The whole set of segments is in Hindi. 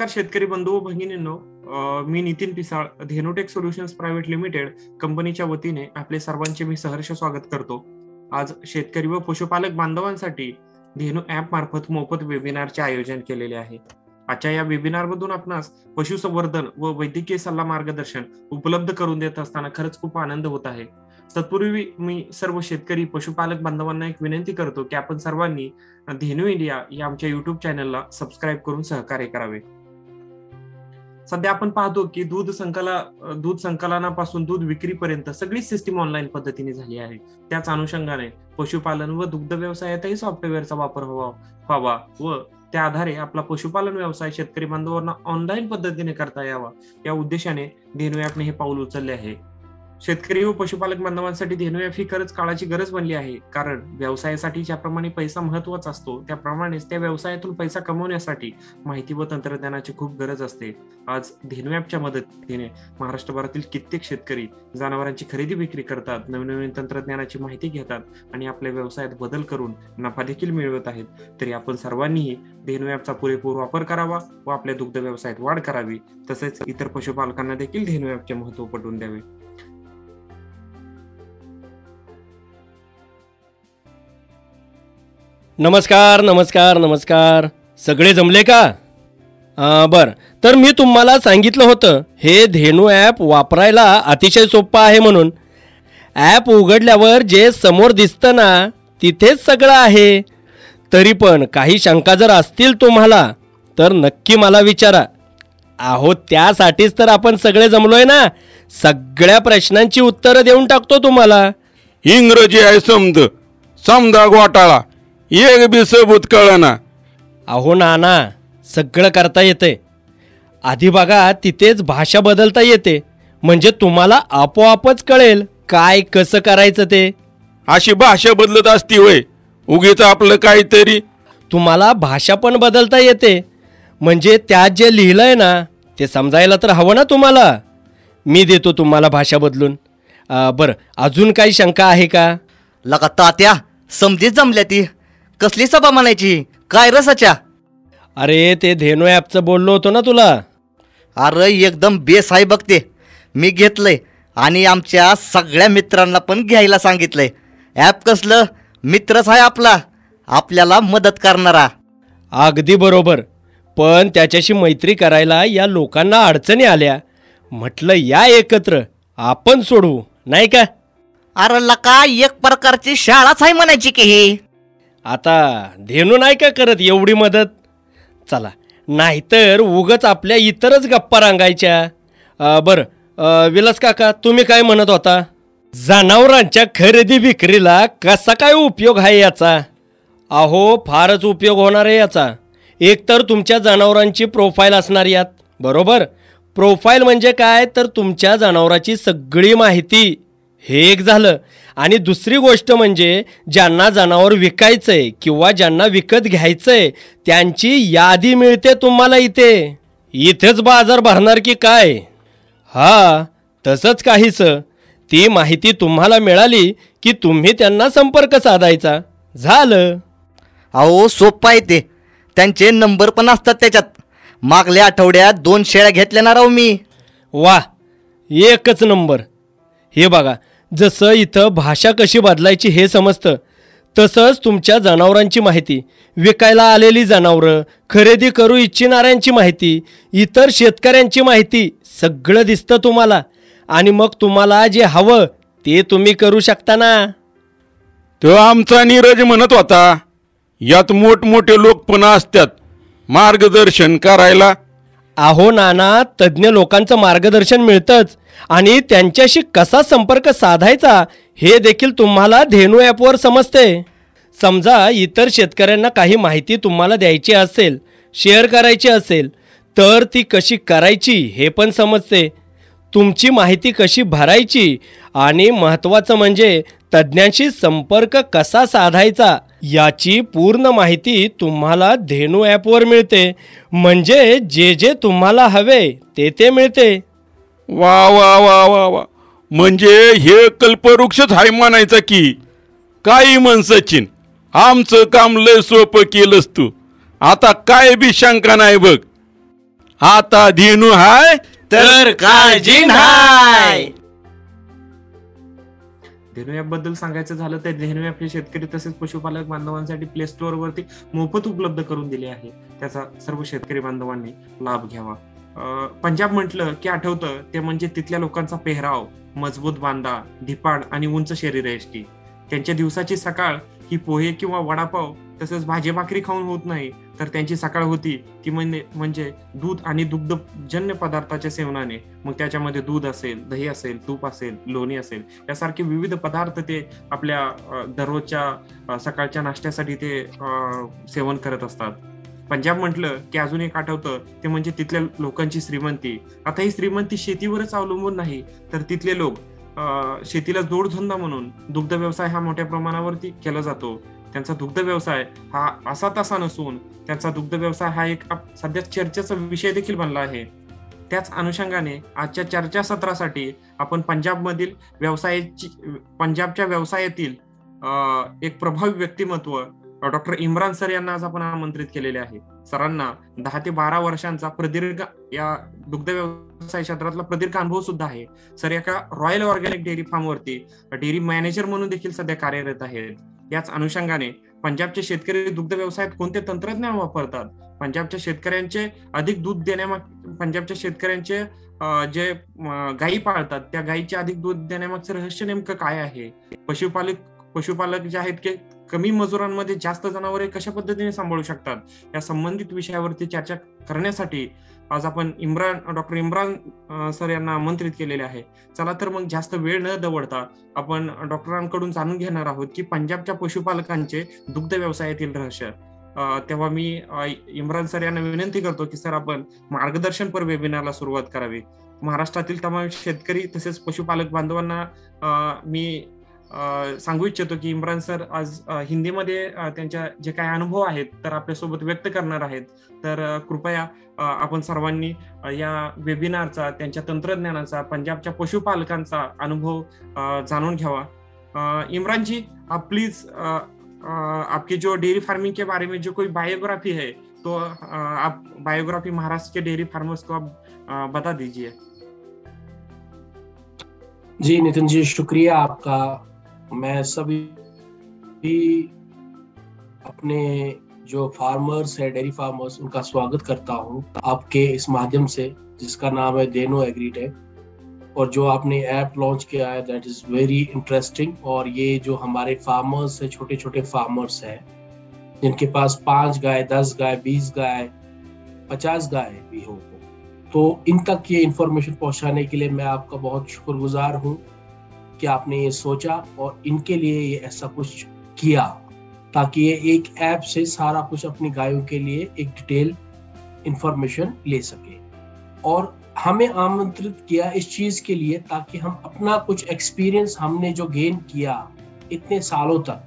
नमस्कार शेतकरी बंधू व भगिनींनो, मी Nitin Pisal, Dhenutech solutions private limited कंपनीच्या वतीने आपले सर्वांचे मी सहर्ष स्वागत करतो। आज शेतकरी व पशुपालक बांधवांसाठी धेनु ॲप मार्फत मोफत वेबिनारचे आयोजन केलेले आहे। आजच्या या वेबिनार मधून आपणास पशुसंवर्धन व वैद्यकीय सल्ला मार्गदर्शन उपलब्ध करून देत असताना खरंच खूप आनंद होत आहे। तत्पूर्वी मी सर्व शेतकरी पशुपालक बांधवांना एक विनंती करतो की आपण सर्वांनी धेनु इंडिया या आमच्या युट्यूब चॅनलला सबस्क्राईब करून सहकार्य करावे। सध्या आपण पाहतो की दूध संकलनापासून दूध विक्रीपर्यंत सगळी सिस्टीम ऑनलाईन पद्धतीने झाली आहे। त्याच अनुषंगाने पशुपालन व दुग्ध व्यवसायातही सॉफ्टवेअरचा वापर व्हावा व त्या आधारे आपला पशुपालन व्यवसाय शेतकरी बांधवांना ऑनलाईन पद्धतीने करता यावा या उद्देशाने धेनु ॲपने हे पाऊल उचलले आहे। शेतकरी व पशुपालक बांधवांसाठी धेनु ॲप ही खरंच काळाची गरज बनली आहे, कारण व्यवसायासाठी ज्याप्रमाणे पैसा महत्वाचा असतो त्याप्रमाणेच त्या व्यवसायातून पैसा कमवण्यासाठी माहिती व तंत्रज्ञानाची खूप गरज असते। आज धेनु ॲपच्या मदतीने महाराष्ट्रभरातील कित्येक शेतकरी जनावरांची खरेदी विक्री करतात, नवीन तंत्रज्ञानाची माहिती घेतात आणि आपल्या व्यवसायात बदल करून नफा देखील मिळवत आहेत। तरी आपण सर्वांनीही धेनु ॲपचा पुरेपूर वापर करावा व आपल्या दुग्ध व्यवसायात वाढ करावी, तसेच इतर पशुपालकांना देखील धेनु ॲपचे महत्त्व पटवून द्यावे। नमस्कार नमस्कार नमस्कार, सगळे जमले का? बर, तर मी तुम्हाला सांगितलं होतं हे धेनु ॲप वापरायला अतिशय सोपं आहे म्हणून। ॲप उघडल्यावर जे समोर दिसतं ना तिथेच सगळं आहे। तरी पण काही शंका जर असतील तुम्हाला तर नक्की मला विचारा। अहो त्यासाठीच तर आपण सगळे जमलोय ना, सगळ्या प्रश्नांची उत्तरं देऊन टाकतो तुम्हाला। इंग्रजी आहे समजा घोटाळा एक बी सबूत कळना। अहो नाना, सगळं करता येते। आधी बघा तिथेच भाषा बदलता येते, म्हणजे तुम्हाला आपोआपच कळेल काय कसं करायचं ते। अशी भाषा बदलत असती होय? उगीच आपलं काहीतरी। तुम्हाला भाषा पण बदलता येते, म्हणजे त्यात जे लिहिलंय ना ते समजायला तर हवं ना तुम्हाला। मी देतो तुम्हाला भाषा बदलून। बरं, अजून काही शंका आहे का? लका तात्या, समजीत जमल्या ती कसली सभा म्हणायची काय रसाच्या? अरे ते धेनु ॲपचं बोललो होतो ना तुला। अरे एकदम बेस आहे बघते, मी घेतलंय आणि आमच्या सगळ्या मित्रांना पण घ्यायला सांगितलंय। ॲप कसलं मित्रच आहे आपला, आपल्याला मदत करणारा। अगदी बरोबर, पण त्याच्याशी मैत्री करायला या लोकांना अडचणी आल्या, म्हटलं या एकत्र आपण सोडवू, नाही का? अरे लका एक प्रकारची शाळाच आहे म्हणायची की ही। आता धेनु नाही का करत एवढी मदत? चला, नाहीतर उगच आपल्या इतरच गप्पा रांगायच्या। बरं विलास काका, तुम्ही काय म्हणत होता? जनावरांच्या खरेदी विक्रीला कसा काय उपयोग आहे याचा? अहो फारच उपयोग होणार आहे याचा। एकतर तुमच्या जनावरांची प्रोफाईल असणार यात, बरोबर? प्रोफाईल म्हणजे काय तर तुमच्या जनावराची सगळी माहिती, हे एक झालं। आणि दुसरी गोष्ट म्हणजे ज्यांना जनावर विकायचंय किंवा ज्यांना विकत घ्यायचंय त्यांची यादी मिळते तुम्हाला इथेच बाजार भरणार की काय? हा तसंच काहीच। ती माहिती तुम्हाला मिळाली की तुम्ही त्यांना संपर्क साधायचा, झालं। अहो सोपं आहे ते, त्यांचे नंबर पण असतात त्याच्यात। मागल्या आठवड्यात 2 शेळ्या घेतल्या ना राव मी। वा, एकच नंबर। हे बघा, जसं इथं भाषा कशी बदलायची हे समजतं, तसंच तुमच्या जनावरांची माहिती, विकायला आलेली जनावरं, खरेदी करू इच्छिणाऱ्यांची माहिती, इतर शेतकऱ्यांची माहिती सगळं दिसतं तुम्हाला। आणि मग तुम्हाला जे हवं ते तुम्ही करू शकता ना। तो आमचा नीरज म्हणत होता यात मोठमोठे लोक पण असतात मार्गदर्शन करायला। अहो नाना, तज्ज्ञ लोकांचं मार्गदर्शन मिळतंच, आणि त्यांच्याशी कसा संपर्क साधायचा हे देखील तुम्हाला धेनु ॲपवर समजते। समजा इतर शेतकऱ्यांना काही माहिती तुम्हाला द्यायची असेल, शेअर करायची असेल, तर ती कशी करायची हे पण समजते। तुमची माहिती कशी भरायची आणि महत्त्वाचं म्हणजे तज्ज्ञांशी संपर्क कसा साधायचा याची पूर्ण माहिती तुम्हाला धेनु ॲपवर मिळते, म्हणजे जे तुम्हाला हवे ते मिळते। वा वा वा वा वा, म्हणजे हे कल्पवृक्षच आहे म्हणायचं की काही म्हण सचिन, आमचं काम लय सोपं केलंस तू। आता काय बी शंका नाही बघ। आता धेनू हाय तर काळजी नाही. धेनू ॲप बद्दल सांगायचं झालं तर धेनू ॲप हे शेतकरी तसेच पशुपालक बांधवांसाठी प्ले स्टोअर वरती मोफत उपलब्ध करून दिले आहे. त्याचा सर्व शेतकरी बांधवांनी लाभ घ्यावा. पंजाब म्हटलं की आठवतं ते म्हणजे तिथल्या लोकांचा पेहराव, मजबूत बांधा, धिपाड आणि उंच शरीर यष्टी. त्यांच्या दिवसाची सकाळ ही पोहे किंवा वडापाव तसंच भाजी भाकरी खाऊन होत नाही, तर त्यांची सकाळ होती ती म्हणजे दूध आणि दुग्धजन्य पदार्थाच्या सेवनाने. मग त्याच्यामध्ये दूध असेल, दही असेल, तूप असेल, लोणी असेल, यासारखे विविध पदार्थ ते आपल्या दररोजच्या सकाळच्या नाश्त्यासाठी ते सेवन करत असतात. पंजाब म्हटलं की अजून एक आठवतं ते म्हणजे तिथल्या लोकांची श्रीमंती. आता ही श्रीमंती शेतीवरच अवलंबून नाही, तर तिथले लोक शेतीला जोडधंदा म्हणून दुग्ध व्यवसाय हा मोठ्या प्रमाणावरती केला जातो. त्यांचा दुग्ध व्यवसाय हा असा तसा नसून त्यांचा दुग्ध व्यवसाय हा एक सध्या चर्चेचा विषय देखील बनला आहे. त्याच अनुषंगाने आजच्या चर्चासत्रासाठी आपण पंजाबच्या व्यवसायातील एक प्रभावी व्यक्तिमत्व डॉक्टर इम्रान सर यांना आज आपण आमंत्रित केलेले आहे. सरांना 10 ते 12 वर्षांचा प्रदीर्घ या दुग्ध व्यवसाय क्षेत्रातला प्रदीर्घ अनुभव सुद्धा आहे. सर एका रॉयल ऑर्गॅनिक डेअरी फार्मवरती डेअरी मॅनेजर म्हणून देखील सध्या कार्यरत आहेत. याच अनुषंगाने पंजाबचे शेतकरी दुग्ध व्यवसायात कोणते तंत्रज्ञान वापरतात, पंजाबच्या शेतकऱ्यांचे अधिक दूध पंजाबच्या शेतकऱ्यांचे जे गायी पाळतात त्या गायीचे अधिक दूध देण्यामागचं रहस्य नेमकं काय आहे, पशुपालक जे आहेत की कमी मजुरांमध्ये जास्त जनावरे कशा पद्धतीने सांभाळू शकतात, या संबंधित विषयावरती चर्चा करण्यासाठी आज आपण डॉक्टर इम्रान सर यांना आमंत्रित केलेले आहे. चला तर मग जास्त वेळ न दवडता आपण डॉक्टरांकडून जाणून घेणार आहोत की पंजाबच्या पशुपालकांचे दुग्ध व्यवसायातील रहस्य. तेव्हा मी इम्रान सर यांना विनंती करतो की सर आपण मार्गदर्शनपर वेबिनारला सुरुवात करावी. महाराष्ट्रातील तमाम शेतकरी तसेच पशुपालक बांधवांना मी सांगू इच्छितो की इम्रान सर आज हिंदीमध्ये त्यांच्या जे काही अनुभव आहेत तर आपल्यासोबत व्यक्त करणार आहेत. तर कृपया आपण सर्वांनी या वेबिनारचा, त्यांच्या तंत्रज्ञानाचा, पंजाबच्या पशुपालकांचा अनुभव जाणून घ्यावा. इमरान जी, आप प्लीज आपकी जो डेयरी फार्मिंग के बारे में जो कोई बायोग्राफी है तो आप बायोग्राफी महाराष्ट्र के डेयरी फार्मर्स को आप बता दीजिए. जी नितिन जी, शुक्रिया आपका. मैं सभी अपने जो फार्मर्स है, डेयरी फार्मर्स, उनका स्वागत करता हूं आपके इस माध्यम से जिसका नाम है धेनु एग्रीटेक. और जो आपने ऐप लॉन्च किया है दैट इज वेरी इंटरेस्टिंग. और ये जो हमारे फार्मर्स है, छोटे छोटे फार्मर्स हैं जिनके पास 5 गाय, 10 गाय, 20 गाय, 50 गाय भी हो, तो इन तक ये इंफॉर्मेशन पहुंचाने के लिए मैं आपका बहुत शुक्रगुजार हूं कि आपने ये सोचा और इनके लिए ये ऐसा कुछ किया ताकि ये एक ऐप से सारा कुछ अपनी गायों के लिए एक डिटेल इंफॉर्मेशन ले सके. और हमें आमंत्रित किया इस चीज के लिए ताकि हम अपना कुछ एक्सपीरियंस हमने जो गेन किया इतने सालों तक,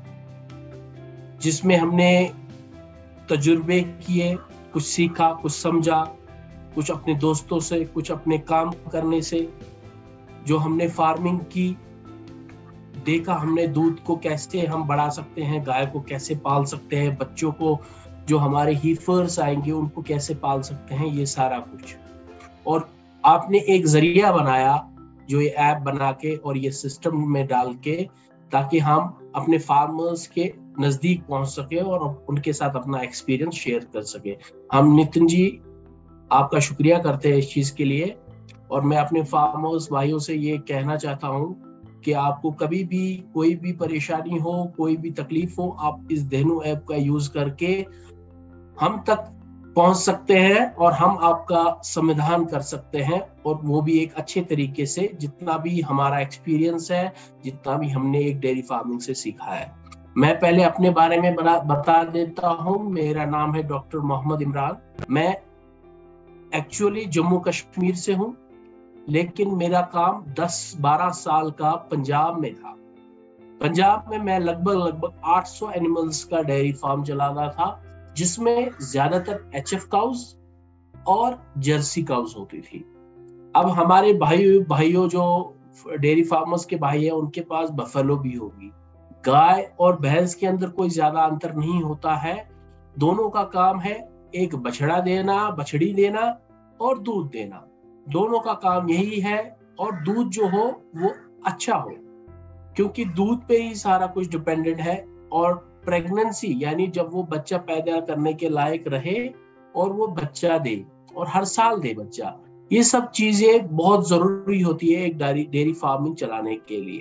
जिसमें हमने तजुर्बे किए, कुछ सीखा, कुछ समझा, कुछ अपने दोस्तों से, कुछ अपने काम करने से, जो हमने फार्मिंग की देखा, हमने दूध को कैसे हम बढ़ा सकते हैं, गाय को कैसे पाल सकते हैं, बच्चों को जो हमारे हीफर्स आएंगे उनको कैसे पाल सकते हैं, ये सारा कुछ. और आपने एक जरिया बनाया जो ये ऐप बना के और ये सिस्टम में डाल के ताकि हम अपने फार्मर्स के नजदीक पहुंच सके और उनके साथ अपना एक्सपीरियंस शेयर कर सके. हम नितिन जी आपका शुक्रिया करते हैं इस चीज के लिए. और मैं अपने फार्मर्स भाइयों से ये कहना चाहता हूँ कि आपको कभी भी कोई भी परेशानी हो, कोई भी तकलीफ हो, आप इस धेनु ऐप का यूज करके हम तक पहुंच सकते हैं और हम आपका समाधान कर सकते हैं. और वो भी एक अच्छे तरीके से, जितना भी हमारा एक्सपीरियंस है, जितना भी हमने एक डेयरी फार्मिंग से सीखा है. मैं पहले अपने बारे में बता देता हूँ. मेरा नाम है डॉक्टर मोहम्मद इमरान. मैं एक्चुअली जम्मू कश्मीर से हूँ, लेकिन मेरा काम 10-12 साल का पंजाब में था. पंजाब में मैं लगभग 800 एनिमल्स का डेयरी फार्म चलाता था, जिसमें ज्यादातर HF काउज और जर्सी काउज होती थी. अब हमारे भाइयों जो डेयरी फार्मर्स के भाई हैं, उनके पास बफेलो भी होगी. गाय और भैंस के अंदर कोई ज्यादा अंतर नहीं होता है. दोनों का काम है एक बछड़ा देना, बछड़ी देना और दूध देना, दोनों का काम यही है। और दूध जो हो वो अच्छा हो, क्योंकि दूध पे ही सारा कुछ डिपेंडेंट है। और प्रेगनेंसी यानी जब वो बच्चा पैदा करने के लायक रहे और वो बच्चा दे और हर साल दे बच्चा, ये सब चीजें बहुत जरूरी होती है एक डेयरी फार्मिंग चलाने के लिए।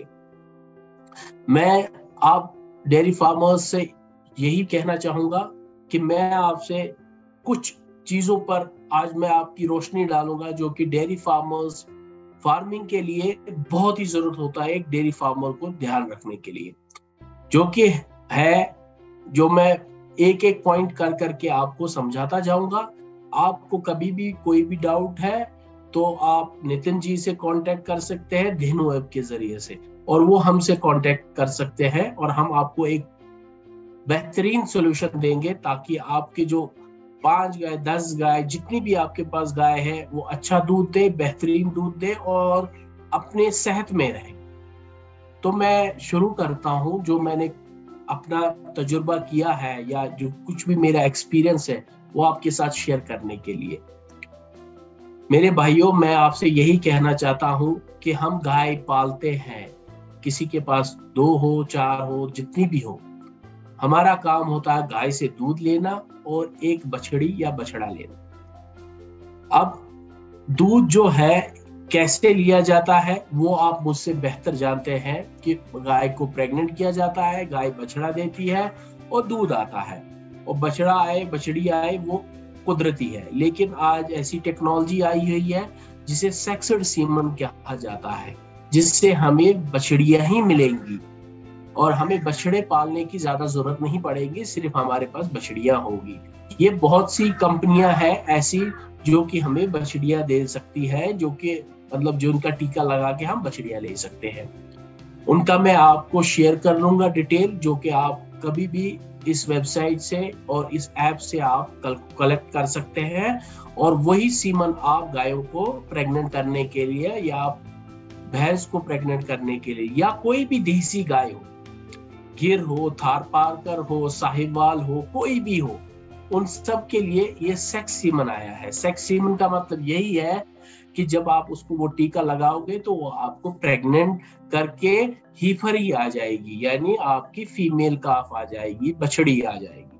मैं आप डेयरी फार्मर्स से यही कहना चाहूंगा कि मैं आपसे कुछ चीजों पर आज मैं आपकी रोशनी डालूंगा जो कि डेयरी फार्मिंग के लिए बहुत ही जरूरत होता है एक डेयरी फार्मर को ध्यान रखने के लिए, जो कि है, जो मैं एक एक पॉइंट कर करके आपको समझाता जाऊंगा। आपको कभी भी कोई भी डाउट है तो आप नितिन जी से कांटेक्ट कर सकते हैं धेनु ऐप के जरिए से, और वो हमसे कांटेक्ट कर सकते हैं और हम आपको एक बेहतरीन सॉल्यूशन देंगे ताकि आपके जो 5 गाय 10 गाय जितनी भी आपके पास गाय है वो अच्छा दूध दे, बेहतरीन दूध दे और अपने सेहत में रहे। तो मैं शुरू करता हूं, जो मैंने अपना तजुर्बा किया है या जो कुछ भी मेरा एक्सपीरियंस है वो आपके साथ शेयर करने के लिए। मेरे भाइयों, मैं आपसे यही कहना चाहता हूं कि हम गाय पालते हैं, किसी के पास 2 हो 4 हो जितनी भी हो, हमारा काम होता है गाय से दूध लेना और एक बछड़ी या बछड़ा लेना। अब दूध जो है कैसे लिया जाता है वो आप मुझसे बेहतर जानते हैं कि गाय को प्रेग्नेंट किया जाता है, गाय बछड़ा देती है और दूध आता है, और बछड़ा आए बछड़ी आए वो कुदरती है। लेकिन आज ऐसी टेक्नोलॉजी आई हुई है जिसे सेक्स्ड सीमन कहा जाता है, जिससे हमें बछड़ियां ही मिलेंगी और हमें बछड़े पालने की ज्यादा जरूरत नहीं पड़ेगी, सिर्फ हमारे पास बछड़ियां होगी। ये बहुत सी कंपनियां हैं ऐसी जो कि हमें बछड़ियां दे सकती है, जो कि मतलब जो उनका टीका लगा के हम बछड़ियां ले सकते हैं। उनका मैं आपको शेयर कर लूंगा डिटेल, जो कि आप कभी भी इस वेबसाइट से और इस ऐप से आप कलेक्ट कर सकते हैं, और वही सीमन आप गायों को प्रेग्नेंट करने के लिए या आप भैंस को प्रेग्नेंट करने के लिए या कोई भी देसी गाय हो, गिर हो, थारपारकर हो, साहिवाल हो, कोई भी हो, उन सब के लिए ये सेक्स सीमन आया है। सेक्स सीमन का मतलब यही है कि जब आप उसको वो टीका लगाओगे तो वो आपको प्रेग्नेंट करके हीफरी आ जाएगी, यानी आपकी फीमेल काफ आ जाएगी, बछड़ी आ जाएगी।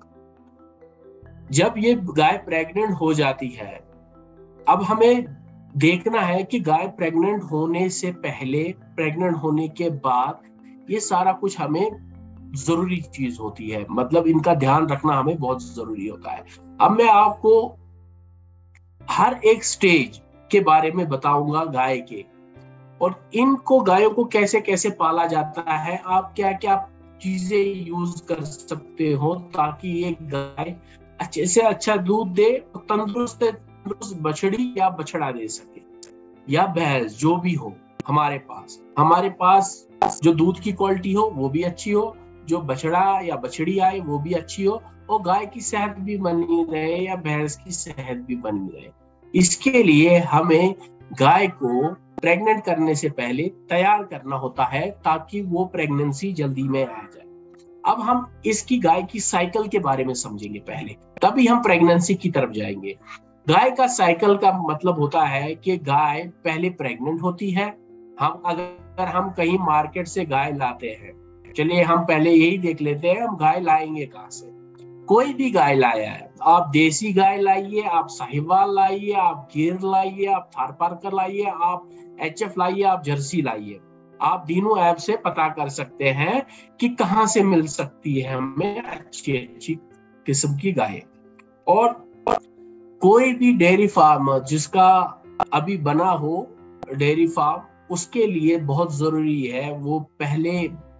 जब ये गाय प्रेग्नेंट हो जाती है, अब हमें देखना है कि गाय प्रेग्नेंट होने से पहले, प्रेग्नेंट होने के बाद, ये सारा कुछ हमें जरूरी चीज होती है, मतलब इनका ध्यान रखना हमें बहुत जरूरी होता है। अब मैं आपको हर एक स्टेज के बारे में बताऊंगा गाय के, और इनको गायों को कैसे कैसे पाला जाता है, आप क्या क्या चीजें यूज कर सकते हो ताकि ये गाय अच्छे से अच्छा दूध दे, तंदुरुस्त बछड़ी या बछड़ा दे सके, या भैंस जो भी हो। हमारे पास जो दूध की क्वालिटी हो वो भी अच्छी हो, जो बछड़ा या बछड़ी आए वो भी अच्छी हो, और गाय की सेहत भी बनी रहे या भैंस की सेहत भी बनी रहे। इसके लिए हमें गाय को प्रेग्नेंट करने से पहले तैयार करना होता है ताकि वो प्रेगनेंसी जल्दी में आ जाए। अब हम इसकी गाय की साइकिल के बारे में समझेंगे पहले, तभी हम प्रेगनेंसी की तरफ जाएंगे। गाय का साइकिल का मतलब होता है कि गाय पहले प्रेग्नेंट होती है। अगर हम कहीं मार्केट से गाय लाते हैं, चलिए हम पहले यही देख लेते हैं हम गाय लाएंगे कहाँ से। कोई भी गाय लाया है, आप देसी गाय लाइए, आप साहिवाल लाइए, आप गिर लाइए, आप थारपारकर लाइए, आप HF लाइए, आप जर्सी लाइए, आप धेनु ऐप से पता कर सकते हैं कि कहाँ से मिल सकती है हमें अच्छी अच्छी किस्म की गाय। और कोई भी डेयरी फार्म जिसका अभी बना हो डेयरी फार्म, उसके लिए बहुत जरूरी है वो पहले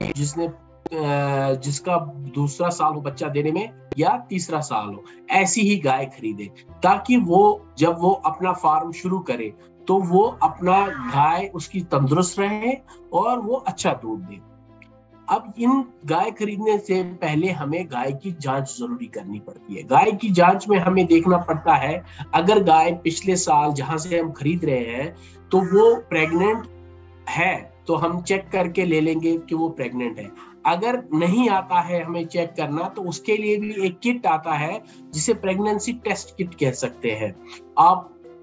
जिसका दूसरा साल हो बच्चा देने में या तीसरा साल हो, ऐसी ही गाय खरीदे, ताकि वो जब वो अपना फार्म शुरू करे तो वो अपना गाय उसकी तंदुरुस्त रहे और वो अच्छा दूध दे। अब इन गाय खरीदने से पहले हमें गाय की जांच जरूरी करनी पड़ती है। गाय की जांच में हमें देखना पड़ता है, अगर गाय पिछले साल जहां से हम खरीद रहे हैं तो वो प्रेग्नेंट है तो हम चेक करके ले लेंगे कि वो प्रेग्नेंट है। अगर नहीं आता है हमें चेक करना, तो उसके लिए भी एक किट आता है जिसे प्रेगनेंसी टेस्ट किट कह सकते हैं। आप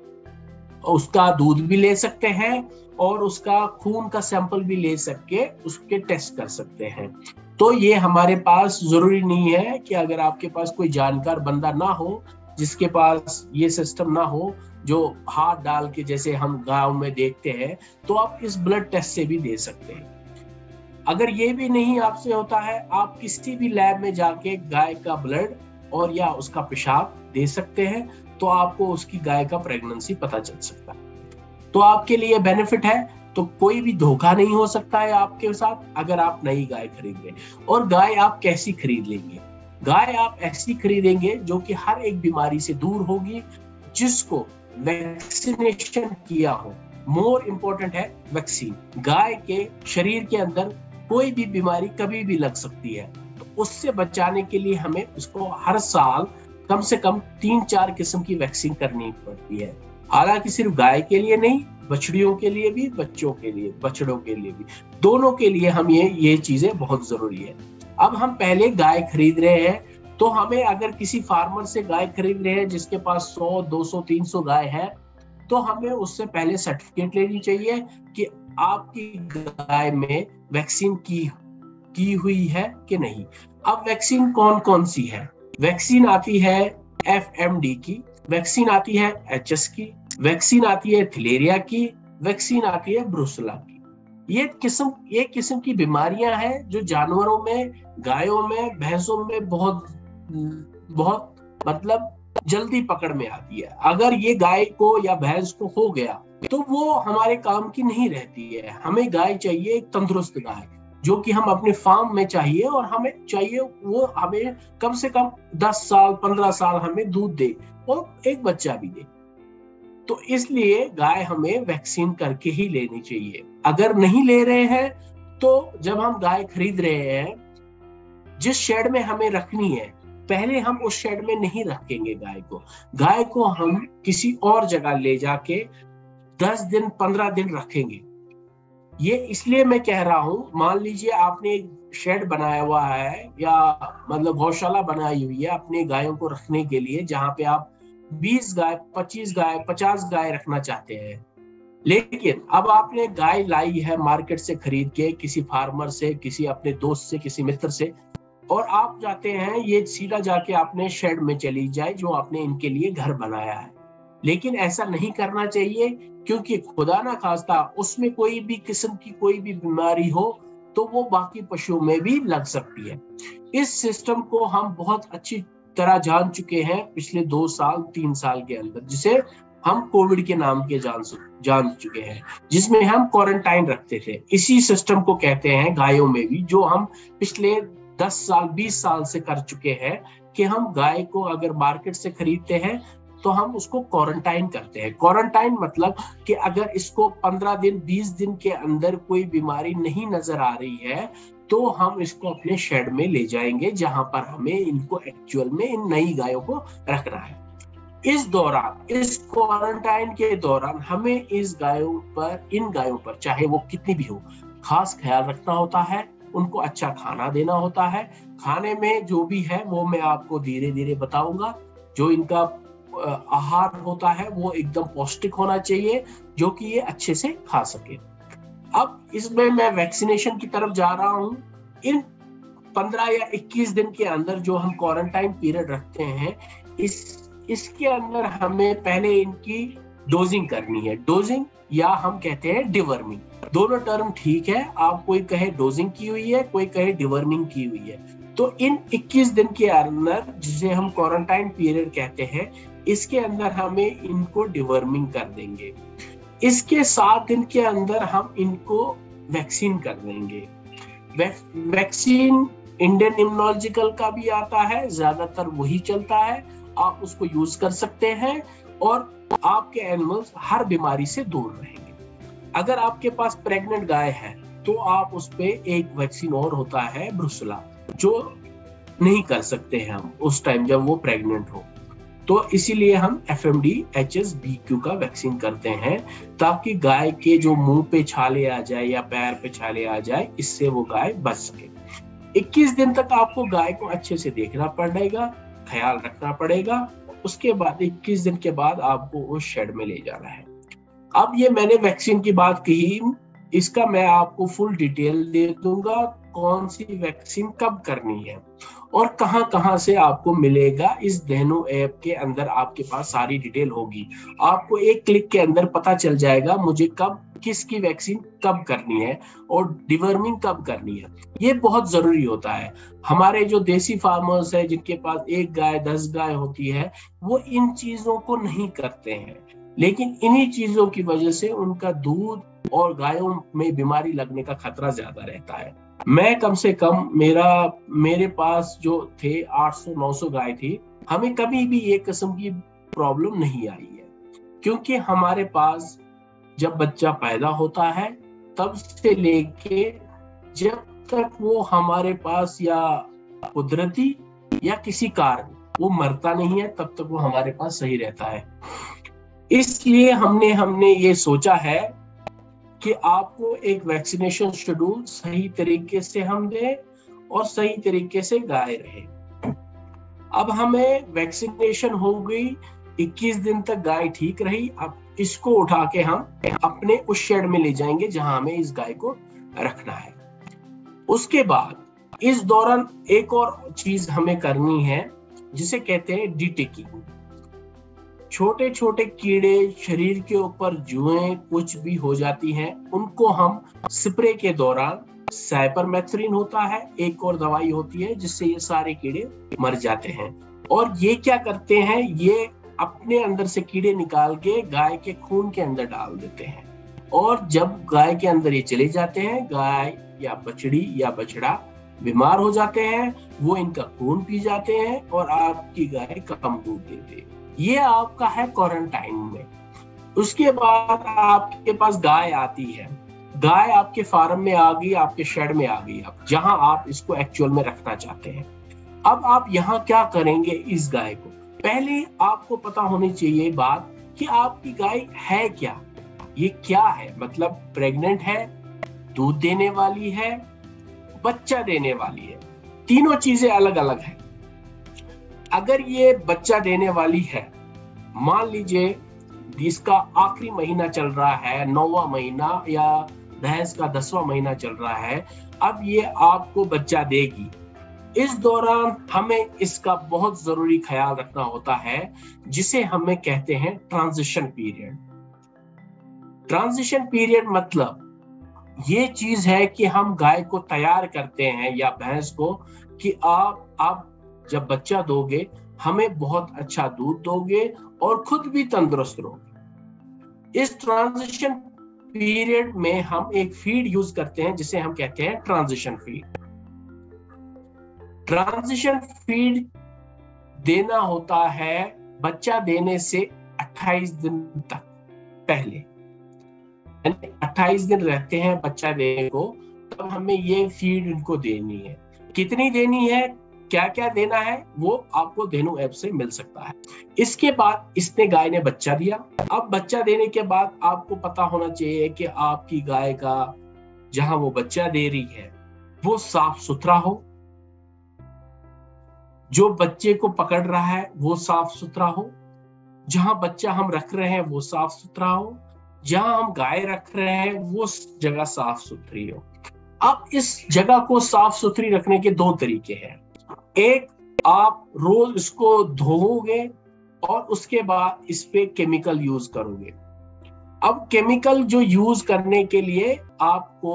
उसका दूध भी ले सकते हैं और उसका खून का सैंपल भी ले सके उसके टेस्ट कर सकते हैं। तो ये हमारे पास जरूरी नहीं है कि अगर आपके पास कोई जानकार बंदा ना हो, जिसके पास ये सिस्टम ना हो जो हाथ डाल के जैसे हम गांव में देखते हैं, तो आप इस ब्लड टेस्ट से भी दे सकते हैं। अगर ये भी नहीं आपसे होता है, आप किसी भी लैब में जाके गाय का ब्लड और या उसका पेशाब दे सकते हैं, तो आपको उसकी गाय का प्रेगनेंसी पता चल सकता है। तो आपके लिए बेनिफिट है, तो कोई भी धोखा नहीं हो सकता है आपके साथ अगर आप नई गाय खरीद लें। और गाय आप कैसी खरीद लेंगे? गाय आप ऐसी खरीदेंगे जो कि हर एक बीमारी से दूर होगी, जिसको वैक्सीनेशन किया हो। मोर इम्पोर्टेंट है वैक्सीन। गाय के शरीर के अंदर कोई भी बीमारी कभी भी लग सकती है, तो उससे बचाने के लिए हमें उसको हर साल कम से कम 3-4 किस्म की वैक्सीन करनी पड़ती है। हालांकि सिर्फ गाय के लिए नहीं, बछड़ियों के लिए भी, बच्चों के लिए, बछड़ों के लिए भी, दोनों के लिए हम ये चीजें बहुत जरूरी है। अब हम पहले गाय खरीद रहे हैं, तो हमें अगर किसी फार्मर से गाय खरीद रहे हैं जिसके पास 100, 200, 300 गाय है, तो हमें उससे पहले सर्टिफिकेट लेनी चाहिए कि आपकी गाय में वैक्सीन की हुई है कि नहीं। अब वैक्सीन कौन कौन सी है? वैक्सीन आती है FMD की, वैक्सीन आती है HS की, वैक्सीन आती है थलेरिया की, वैक्सीन आती है ब्रुसला की। ये किस्म की बीमारियां हैं जो जानवरों में, गायों में, भैंसों में बहुत मतलब जल्दी पकड़ में आती है। अगर ये गाय को या भैंस को हो गया तो वो हमारे काम की नहीं रहती है। हमें गाय चाहिए एक तंदुरुस्त गाय, जो कि हम अपने फार्म में चाहिए, और हमें चाहिए वो हमें कम से कम 10 साल 15 साल हमें दूध दे और एक बच्चा भी दे। तो इसलिए गाय हमें वैक्सीन करके ही लेनी चाहिए। अगर नहीं ले रहे हैं, तो जब हम गाय खरीद रहे हैं, जिस शेड में हमें रखनी है, पहले हम उस शेड में नहीं रखेंगे गाय को। गाय को हम किसी और जगह ले जाके 10 दिन 15 दिन रखेंगे। ये इसलिए मैं कह रहा हूं, मान लीजिए आपने एक शेड बनाया हुआ है या मतलब गौशाला बनाई हुई है अपने गायों को रखने के लिए, जहां पे आप 20 गाय, 25 गाय, 50 गाय रखना चाहते हैं। लेकिन अब आपने गाय लाई है मार्केट से खरीद के, किसी फार्मर से, किसी अपने दोस्त से, किसी मित्र से, और आप जाते हैं ये सीधा जाके आपने शेड में चली जाए जो आपने इनके लिए घर बनाया है। लेकिन ऐसा नहीं करना चाहिए, क्योंकि खुदा ना खास्ता उसमें कोई भी किस्म की कोई भी बीमारी हो तो वो बाकी पशुओं में भी लग सकती है। इस सिस्टम को हम बहुत अच्छी तरह जान चुके हैं पिछले 2 साल 3 साल के अंदर, जिसे हम कोविड के नाम के जान चुके हैं, जिसमें हम क्वारंटाइन रखते थे। इसी सिस्टम को कहते हैं गायों में भी, जो हम पिछले 10 साल 20 साल से कर चुके हैं, कि हम गाय को अगर मार्केट से खरीदते हैं तो हम उसको क्वारंटाइन करते हैं। क्वारंटाइन मतलब कि अगर इसको 15 दिन 20 दिन के अंदर कोई बीमारी नहीं नजर आ रही है, तो हम इसको अपने शेड में ले जाएंगे, जहां पर हमें इनको एक्चुअल में इन नई गायों को रखना है। इस दौरान, इस क्वारंटाइन के दौरान हमें इन गायों पर चाहे वो कितनी भी हो, खास ख्याल रखना होता है। उनको अच्छा खाना देना होता है। खाने में जो भी है वो मैं आपको धीरे धीरे बताऊंगा। जो इनका आहार होता है वो एकदम पौष्टिक होना चाहिए, जो कि ये अच्छे से खा सके। अब इसमें मैं वैक्सीनेशन की तरफ जा रहा हूं। इन 15 या 21 दिन के अंदर जो हम क्वारंटाइन पीरियड रखते हैं, इसके अंदर हमें पहले इनकी डोजिंग करनी है। डोजिंग या हम कहते हैं डिवर्मिंग, दोनों टर्म ठीक है। आप कोई कहे डोजिंग की हुई है, कोई कहे डिवर्मिंग की हुई है। तो इन 21 दिन के अंदर, जिसे हम क्वारंटाइन पीरियड कहते हैं, इसके अंदर हमें इनको डिवर्मिंग कर देंगे। इसके 7 दिन के अंदर हम इनको वैक्सीन कर देंगे। वैक्सीन इंडियन इम्यूनोलॉजिकल का भी आता है, ज्यादातर वही चलता है। आप उसको यूज कर सकते हैं और आपके एनिमल्स हर बीमारी से दूर रहेंगे। अगर आपके पास प्रेग्नेंट गाय है तो आप उस पे एक वैक्सीन और होता है ब्रुसला, जो नहीं कर सकते हैं हम उस टाइम जब वो प्रेग्नेंट हो। तो इसीलिए हम FMD HS BQ का वैक्सीन करते हैं, ताकि गाय के जो मुंह पे छाले आ जाए या पैर पे छाले आ जाए, इससे वो गाय बच सके। 21 दिन तक आपको गाय को अच्छे से देखना पड़ेगा, ख्याल रखना पड़ेगा। उसके बाद 21 दिन के बाद आपको उस शेड में ले जाना है। अब ये मैंने वैक्सीन की बात कही, इसका मैं आपको फुल डिटेल दे दूंगा, कौन सी वैक्सीन कब करनी है और कहां कहां से आपको मिलेगा। इस धेनु ऐप के अंदर आपके पास सारी डिटेल होगी। आपको एक क्लिक के अंदर पता चल जाएगा मुझे कब किसकी वैक्सीन कब करनी है और डिवर्मिंग कब करनी है। ये बहुत जरूरी होता है। हमारे जो देसी फार्मर्स है जिनके पास 1 गाय 10 गाय होती है, वो इन चीजों को नहीं करते हैं, लेकिन इन्हीं चीजों की वजह से उनका दूध और गायों में बीमारी लगने का खतरा ज्यादा रहता है। मैं कम से कम मेरे पास जो थे 800-900 गाय थी, हमें कभी भी ये किस्म की प्रॉब्लम नहीं आई है, क्योंकि हमारे पास जब बच्चा पैदा होता है तब से लेके जब तक वो हमारे पास या कुदरती या किसी कारण वो मरता नहीं है, तब तक वो हमारे पास सही रहता है। इसलिए हमने ये सोचा है कि आपको एक वैक्सीनेशन शेड्यूल सही तरीके से हम दें और सही तरीके से गाय रहे। अब हमें वैक्सीनेशन हो गई, 21 दिन तक गाय ठीक रही। अब इसको उठा के हम अपने उस शेड में ले जाएंगे जहां हमें इस गाय को रखना है। उसके बाद इस दौरान एक और चीज हमें करनी है जिसे कहते हैं डिटिकिंग। छोटे छोटे कीड़े शरीर के ऊपर जुएं कुछ भी हो जाती हैं, उनको हम स्प्रे के दौरान, साइपरमेथ्रिन होता है, एक और दवाई होती है जिससे ये सारे कीड़े मर जाते हैं। और ये क्या करते हैं, ये अपने अंदर से कीड़े निकाल के गाय के खून के अंदर डाल देते हैं, और जब गाय के अंदर ये चले जाते हैं, गाय या बछड़ी या बछड़ा बीमार हो जाते हैं, वो इनका खून पी जाते हैं और आपकी गाय कम दूध देती है। ये आपका है क्वारंटाइन में। उसके बाद आपके पास गाय आती है, गाय आपके फार्म में आ गई, आपके शेड में आ गई, अब जहां आप इसको एक्चुअल में रखना चाहते हैं। अब आप यहाँ क्या करेंगे इस गाय को, पहले आपको पता होनी चाहिए बात कि आपकी गाय है क्या, ये क्या है, मतलब प्रेग्नेंट है, दूध देने वाली है, बच्चा देने वाली है। तीनों चीजें अलग अलग है। अगर ये बच्चा देने वाली है, मान लीजिए इसका आखिरी महीना चल रहा है, 9वां महीना, या भैंस का 10वां महीना चल रहा है, अब ये आपको बच्चा देगी। इस दौरान हमें इसका बहुत जरूरी ख्याल रखना होता है, जिसे हमें कहते हैं ट्रांजिशन पीरियड। ट्रांजिशन पीरियड मतलब ये चीज है कि हम गाय को तैयार करते हैं या भैंस को कि आप जब बच्चा दोगे हमें बहुत अच्छा दूध दोगे और खुद भी तंदुरुस्त रहोगे। इस ट्रांजिशन पीरियड में हम एक फीड यूज करते हैं जिसे हम कहते हैं ट्रांजिशन फीड। ट्रांजिशन फीड देना होता है बच्चा देने से 28 दिन तक पहले, 28 दिन रहते हैं बच्चा देने को, तब हमें ये फीड इनको देनी है। कितनी देनी है, क्या क्या देना है, वो आपको धेनु ऐप से मिल सकता है। इसके बाद इसने गाय ने बच्चा दिया। अब बच्चा देने के बाद आपको पता होना चाहिए कि आपकी गाय का जहां वो बच्चा दे रही है वो साफ सुथरा हो, जो बच्चे को पकड़ रहा है वो साफ सुथरा हो, जहां बच्चा हम रख रहे हैं वो साफ सुथरा हो, जहां हम गाय रख रहे हैं वो जगह साफ सुथरी हो। अब इस जगह को साफ सुथरी रखने के 2 तरीके हैं। एक, आप रोज इसको धोओगे और उसके बाद इस पे केमिकल यूज करोगे। अब केमिकल जो यूज करने के लिए आपको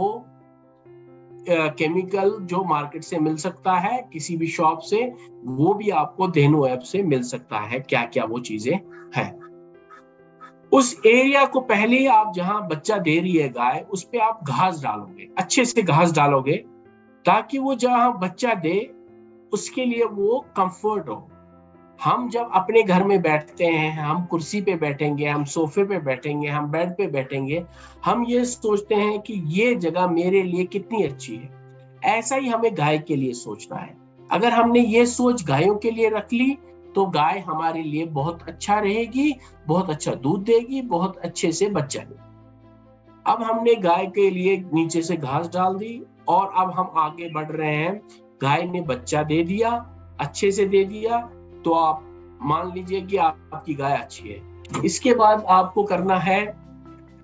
केमिकल जो मार्केट से मिल सकता है किसी भी शॉप से, वो भी आपको धेनु ऐप से मिल सकता है। क्या क्या वो चीजें हैं, उस एरिया को पहले ही आप जहां बच्चा दे रही है गाय, उस पे आप घास डालोगे, अच्छे से घास डालोगे, ताकि वो जहां बच्चा दे उसके लिए वो कंफर्ट हो। हम जब अपने घर में बैठते हैं, हम कुर्सी पे बैठेंगे, हम सोफे पे बैठेंगे, हम बेड पे बैठेंगे, हम ये सोचते हैं कि ये जगह मेरे लिए कितनी अच्छी है। ऐसा ही हमें गाय के लिए सोचना है। अगर हमने ये सोच गायों के लिए रख ली तो गाय हमारे लिए बहुत अच्छा रहेगी, बहुत अच्छा दूध देगी, बहुत अच्छे से बच्चा देगी। अब हमने गाय के लिए नीचे से घास डाल दी और अब हम आगे बढ़ रहे हैं। गाय ने बच्चा दे दिया, अच्छे से दे दिया, तो आप मान लीजिए कि आपकी गाय अच्छी है। इसके बाद आपको करना है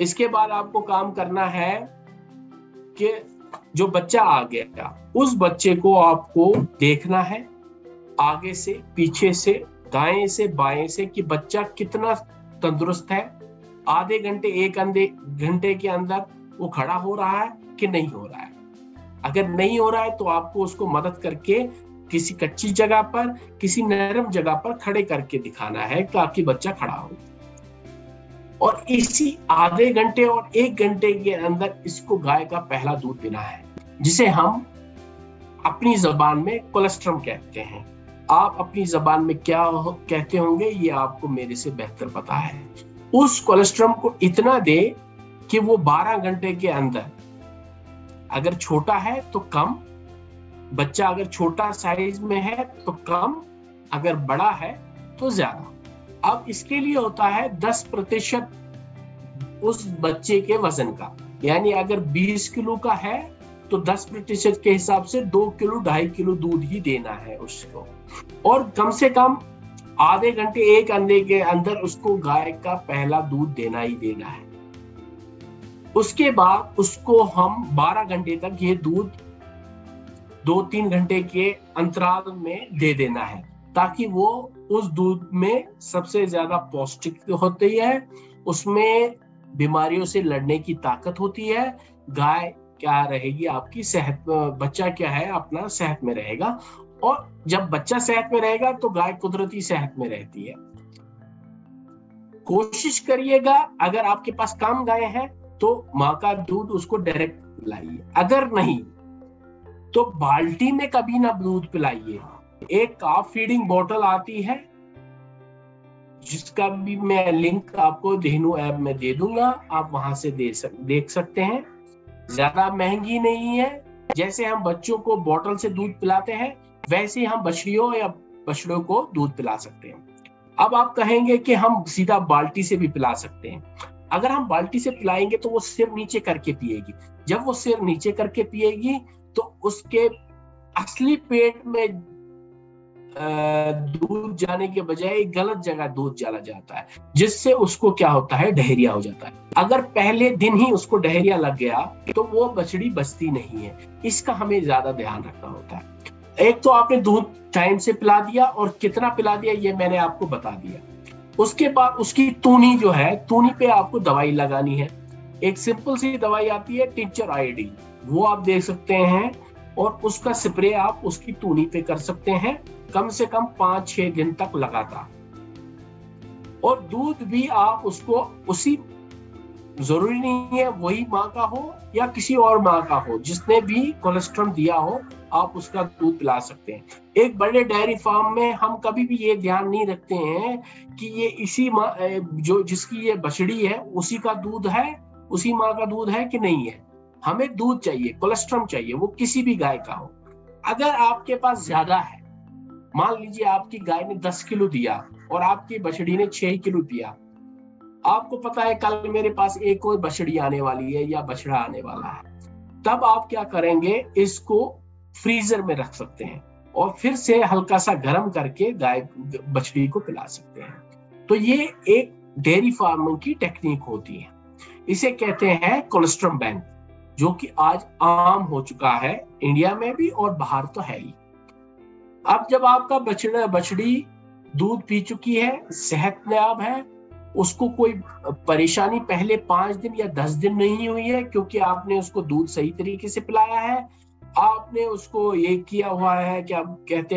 इसके बाद आपको काम करना है कि जो बच्चा आ गया उस बच्चे को आपको देखना है आगे से, पीछे से, दाएं से, बाएं से कि बच्चा कितना तंदुरुस्त है। आधे घंटे, एक घंटे के अंदर वो खड़ा हो रहा है कि नहीं हो रहा है। अगर नहीं हो रहा है तो आपको उसको मदद करके किसी कच्ची जगह पर, किसी नरम जगह पर खड़े करके दिखाना है ताकि बच्चा खड़ा हो। और इसी आधे घंटे और एक घंटे के अंदर इसको गाय का पहला दूध देना है, जिसे हम अपनी जबान में कोलेस्ट्रम कहते हैं। आप अपनी जबान में क्या कहते होंगे ये आपको मेरे से बेहतर पता है। उस कोलेस्ट्रम को इतना दे कि वो 12 घंटे के अंदर, अगर छोटा है तो कम, बच्चा अगर छोटा साइज में है तो कम, अगर बड़ा है तो ज्यादा। अब इसके लिए होता है 10% उस बच्चे के वजन का, यानी अगर 20 किलो का है तो 10% के हिसाब से 2 किलो 2.5 किलो दूध ही देना है उसको। और कम से कम आधे घंटे, एक घंटे के अंदर उसको गाय का पहला दूध देना ही देना है। उसके बाद उसको हम 12 घंटे तक ये दूध 2-3 घंटे के अंतराल में दे देना है, ताकि वो उस दूध में सबसे ज्यादा पौष्टिक होती है, उसमें बीमारियों से लड़ने की ताकत होती है। गाय क्या रहेगी आपकी सेहत, बच्चा क्या है अपना सेहत में रहेगा। और जब बच्चा सेहत में रहेगा तो गाय कुदरती सेहत में रहती है। कोशिश करिएगा अगर आपके पास कम गाय है तो माँ का दूध उसको डायरेक्ट पिलाइए, अगर नहीं तो बाल्टी में कभी ना दूध पिलाइए। एक काफ फीडिंग बोतल आती है जिसका भी मैं लिंक आपको धेनु ऐप में दे दूंगा, आप वहां से देख सकते हैं। ज्यादा महंगी नहीं है। जैसे हम बच्चों को बोतल से दूध पिलाते हैं वैसे ही हम बछड़ियों या बछड़ों को दूध पिला सकते हैं। अब आप कहेंगे कि हम सीधा बाल्टी से भी पिला सकते हैं। अगर हम बाल्टी से पिलाएंगे तो वो सिर नीचे करके पिएगी। जब वो सिर नीचे करके पिएगी तो उसके असली पेट में दूध जाने के बजाय गलत जगह दूध चला जाता है, जिससे उसको क्या होता है, डायरिया हो जाता है। अगर पहले दिन ही उसको डायरिया लग गया तो वो बछड़ी बचती नहीं है। इसका हमें ज्यादा ध्यान रखना होता है। एक तो आपने दूध टाइम से पिला दिया, और कितना पिला दिया ये मैंने आपको बता दिया। उसके बाद उसकी तूनी जो है, तूनी पे आपको दवाई लगानी है। एक सिंपल सी दवाई आती है टिंचर आयोडीन, वो आप देख सकते हैं, और उसका स्प्रे आप उसकी तूनी पे कर सकते हैं कम से कम 5-6 दिन तक लगातार। और दूध भी आप उसको उसी, जरूरी नहीं है वही माँ का हो या किसी और माँ का हो, जिसने भी कोलेस्ट्रॉल दिया हो आप उसका दूध पिला सकते हैं। एक बड़े डेयरी फार्म में हम कभी भी ये ध्यान नहीं रखते हैं कि ये इसी माँ जो जिसकी ये बछड़ी है उसी का दूध है, उसी माँ का दूध है कि नहीं है। हमें दूध चाहिए, कोलेस्ट्रॉल चाहिए, वो किसी भी गाय का हो। अगर आपके पास ज्यादा है, मान लीजिए आपकी गाय ने 10 किलो दिया और आपकी बछड़ी ने 6 किलो दिया, आपको पता है कल मेरे पास एक और बछड़ी आने वाली है या बछड़ा आने वाला है, तब आप क्या करेंगे, इसको फ्रीजर में रख सकते हैं और फिर से हल्का सा गर्म करके गाय बछड़ी को पिला सकते हैं। तो ये एक डेयरी फार्मिंग की टेक्निक होती है। इसे कहते हैं कोलेस्ट्रॉल बैंक, जो कि आज आम हो चुका है इंडिया में भी और बाहर तो है ही। अब जब आपका बछड़ी दूध पी चुकी है, सेहतयाब है, उसको कोई परेशानी पहले 5 दिन या 10 दिन नहीं हुई है, क्योंकि आपने उसको दूध सही तरीके से पिलाया है, आपने उसको ये किया हुआ है कि आप कहते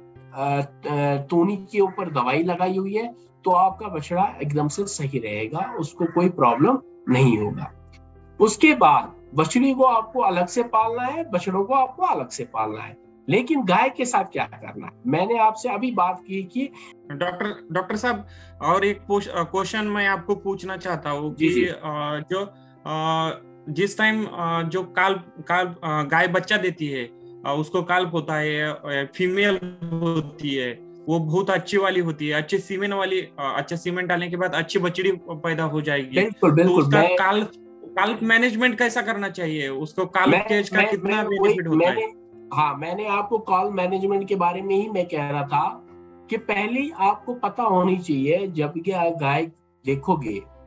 हैं तूनी के ऊपर दवाई लगाई हुई है, तो आपका बछड़ा एकदम से सही रहेगा, उसको कोई प्रॉब्लम नहीं होगा। उसके बाद बछड़ी को आपको अलग से पालना है, बछड़ों को आपको अलग से पालना है। लेकिन गाय के साथ क्या करना है, मैंने आपसे अभी बात की कि डॉक्टर साहब, और एक क्वेश्चन मैं आपको पूछना चाहता हूँ कि जो जिस टाइम जो गाय बच्चा देती है, उसको काल्प होता है, फीमेल होती है, वो बहुत अच्छी वाली होती है, अच्छे सीमेंट वाली, अच्छा सीमेंट डालने के बाद अच्छी बछड़ी पैदा हो जाएगी। बिल्कुल बिल्कुल। तो उसका काल्प मैनेजमेंट कैसा करना चाहिए, उसको काल्प केज का कितना बेनिफिट होता है? हाँ, मैंने आपको कॉल मैनेजमेंट के बारे में ही मैं कह रहा था कि पहले आपको पता होनी चाहिए, जब गाय देखोगे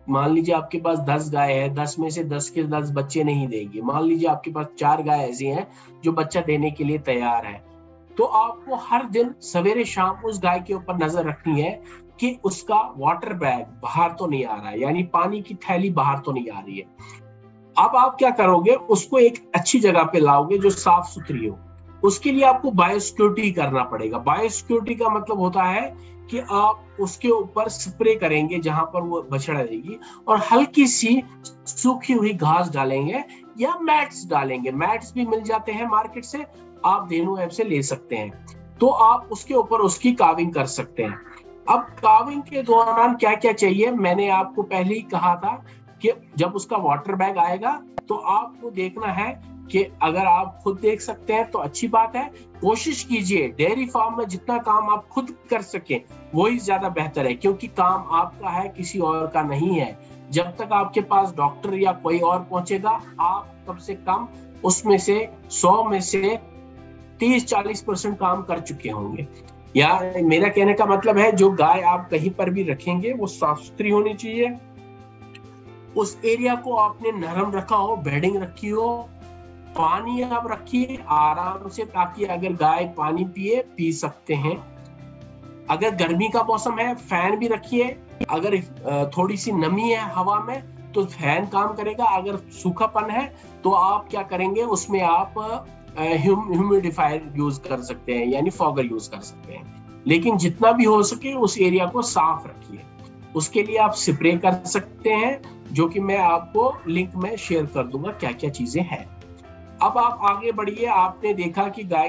मान लीजिए आपके पास 10 गाय है, 10 में से 10 के 10 बच्चे नहीं देगी। मान लीजिए आपके पास 4 गाय ऐसी हैं जो बच्चा देने के लिए तैयार है, तो आपको हर दिन सवेरे शाम उस गाय के ऊपर नजर रखनी है कि उसका वाटर बैग बाहर तो नहीं आ रहा है, यानी पानी की थैली बाहर तो नहीं आ रही है। अब आप क्या करोगे, उसको एक अच्छी जगह पे लाओगे जो साफ सुथरी हो। उसके लिए आपको बायोसिक्योरिटी करना पड़ेगा। बायोसिक्योरिटी का मतलब होता है कि आप उसके ऊपर स्प्रे करेंगे जहां पर वो बछड़ा रहेगी, और हल्की सी सूखी हुई घास डालेंगे या मैट्स डालेंगे। मैट्स भी मिल जाते हैं मार्केट से, आप धेनु ऐप से ले सकते हैं। तो आप उसके ऊपर उसकी काविंग कर सकते हैं। अब काविंग के दौरान क्या क्या चाहिए, मैंने आपको पहले ही कहा था कि जब उसका वाटर बैग आएगा तो आपको देखना है कि अगर आप खुद देख सकते हैं तो अच्छी बात है। कोशिश कीजिए डेयरी फार्म में जितना काम आप खुद कर सकें वही ज्यादा बेहतर है, क्योंकि काम आपका है, किसी और का नहीं है। जब तक आपके पास डॉक्टर या कोई और पहुंचेगा, आप कम से कम उसमें से 100 में से 30-40% काम कर चुके होंगे। या मेरा कहने का मतलब है, जो गाय आप कहीं पर भी रखेंगे वो साफ सुथरी होनी चाहिए। उस एरिया को आपने नरम रखा हो, बेडिंग रखी हो, पानी आप रखिए आराम से, ताकि अगर गाय पानी पिए पी सकते हैं। अगर गर्मी का मौसम है फैन भी रखिए। अगर थोड़ी सी नमी है हवा में तो फैन काम करेगा। अगर सूखापन है तो आप क्या करेंगे, उसमें आप ह्यूमिडिफायर यूज कर सकते हैं, यानी फॉगर यूज कर सकते हैं। लेकिन जितना भी हो सके उस एरिया को साफ रखिए। उसके लिए आप स्प्रे कर सकते हैं, जो कि मैं आपको लिंक में शेयर कर दूंगा क्या क्या चीजें हैं। अब आप आगे बढ़िए। आपने देखा कि गाय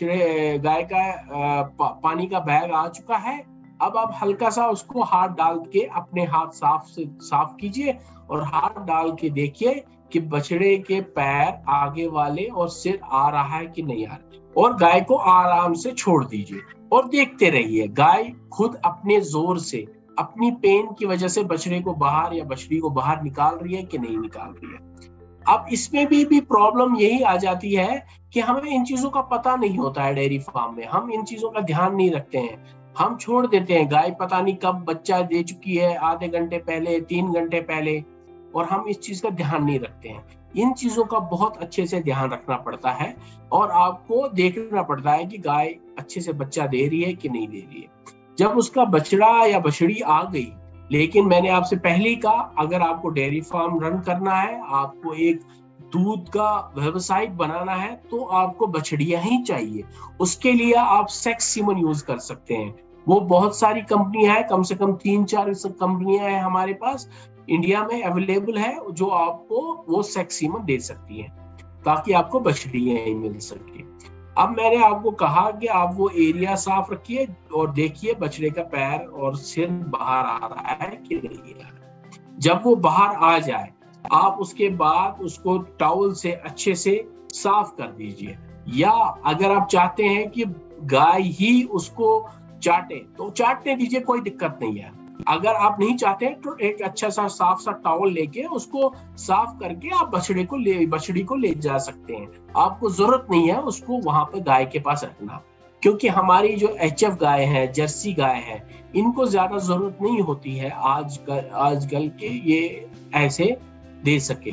का पानी का बैग आ चुका है। अब आप हल्का सा उसको हाथ डाल के अपने हाथ साफ कीजिए और हाथ डाल के देखिए कि बछड़े के पैर आगे वाले और सिर आ रहा है कि नहीं आ रहा, और गाय को आराम से छोड़ दीजिए और देखते रहिए। गाय खुद अपने जोर से, अपनी पेन की वजह से बछड़े को बाहर या बछड़ी को बाहर निकाल रही है कि नहीं निकाल रही है। अब इसमें भी प्रॉब्लम यही आ जाती है कि हमें इन चीजों का पता नहीं होता है। डेयरी फार्म में हम इन चीजों का ध्यान नहीं रखते हैं, हम छोड़ देते हैं। गाय पता नहीं कब बच्चा दे चुकी है, आधे घंटे पहले, 3 घंटे पहले, और हम इस चीज का ध्यान नहीं रखते हैं। इन चीजों का बहुत अच्छे से ध्यान रखना पड़ता है और आपको देखना पड़ता है कि गाय अच्छे से बच्चा दे रही है कि नहीं दे रही है। जब उसका बछड़ा या बछड़ी आ गई, लेकिन मैंने आपसे पहले ही कहा, अगर आपको डेयरी फार्म रन करना है, आपको एक दूध का व्यवसाय बनाना है, तो आपको बछड़ियां ही चाहिए। उसके लिए आप सेक्स सीमन यूज कर सकते हैं। वो बहुत सारी कंपनियां हैं, कम से कम 3-4 कंपनियां हैं हमारे पास इंडिया में अवेलेबल है, जो आपको वो सेक्स सीमन दे सकती हैं, ताकि आपको बछड़ियां ही मिल सके। अब मैंने आपको कहा कि आप वो एरिया साफ रखिए और देखिए बछड़े का पैर और सिर बाहर आ रहा है कि नहीं आ रहा। जब वो बाहर आ जाए, आप उसके बाद उसको टॉवल से अच्छे से साफ कर दीजिए। या अगर आप चाहते हैं कि गाय ही उसको चाटे तो चाटने दीजिए, कोई दिक्कत नहीं है। अगर आप नहीं चाहते तो एक अच्छा सा साफ सा टॉवल लेके उसको साफ करके आप बछड़ी को ले जा सकते हैं। आपको जरूरत नहीं है उसको वहां पर गाय के पास रखना, क्योंकि हमारी जो HF गाय है, जर्सी गाय है, इनको ज्यादा जरूरत नहीं होती है आजकल के ये ऐसे दे सके।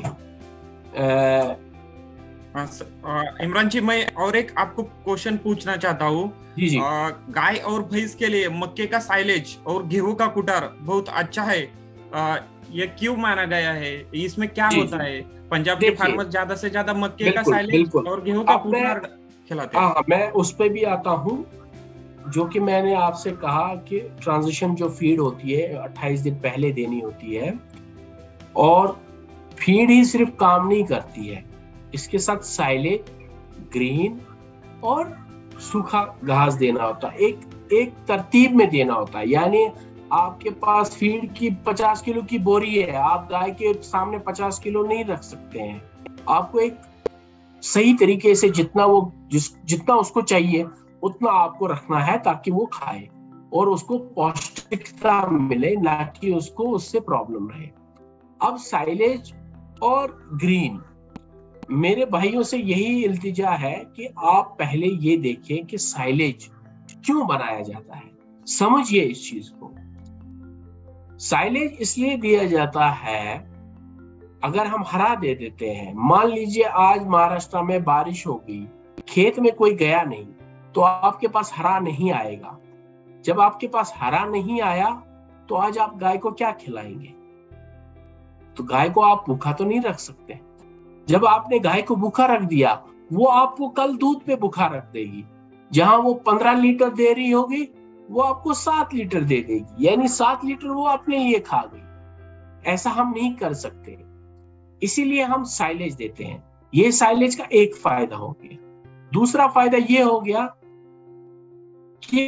इमरान जी, मैं और एक आपको क्वेश्चन पूछना चाहता हूँ। जी। गाय और भैंस के लिए मक्के का साइलेज और गेहूं का कुटार बहुत अच्छा है, ये क्यों माना गया है? इसमें क्या होता है? पंजाब के फार्मर ज्यादा से ज्यादा मक्के का साइलेज और गेहूं का कुटार खिलाते हैं। हाँ, मैं उस पे भी आता हूँ। जो कि मैंने आपसे कहा कि ट्रांजिशन जो फीड होती है 28 दिन पहले देनी होती है, और फीड ही सिर्फ काम नहीं करती है, इसके साथ साइलेज, ग्रीन और सूखा घास देना होता है। एक तरतीब में देना होता है। यानी आपके पास फीड की 50 किलो की बोरी है, आप गाय के सामने 50 किलो नहीं रख सकते हैं। आपको एक सही तरीके से जितना उसको चाहिए उतना आपको रखना है, ताकि वो खाए और उसको पौष्टिकता मिले, ना कि उसको उससे प्रॉब्लम रहे। अब साइलेज और ग्रीन, मेरे भाइयों से यही इल्तिजा है कि आप पहले ये देखें कि साइलेज क्यों बनाया जाता है। समझिए इस चीज को। साइलेज इसलिए दिया जाता है, अगर हम हरा दे देते हैं, मान लीजिए आज महाराष्ट्र में बारिश होगी, खेत में कोई गया नहीं, तो आपके पास हरा नहीं आएगा। जब आपके पास हरा नहीं आया तो आज आप गाय को क्या खिलाएंगे? तो गाय को आप भूखा तो नहीं रख सकते। जब आपने गाय को भूखा रख दिया, वो आपको कल दूध पे भूखा रख देगी। जहां वो 15 लीटर दे रही होगी, वो आपको 7 लीटर दे देगी, यानी 7 लीटर वो अपने लिए खा गई। ऐसा हम नहीं कर सकते, इसीलिए हम साइलेज देते हैं। ये साइलेज का एक फायदा हो गया। दूसरा फायदा ये हो गया कि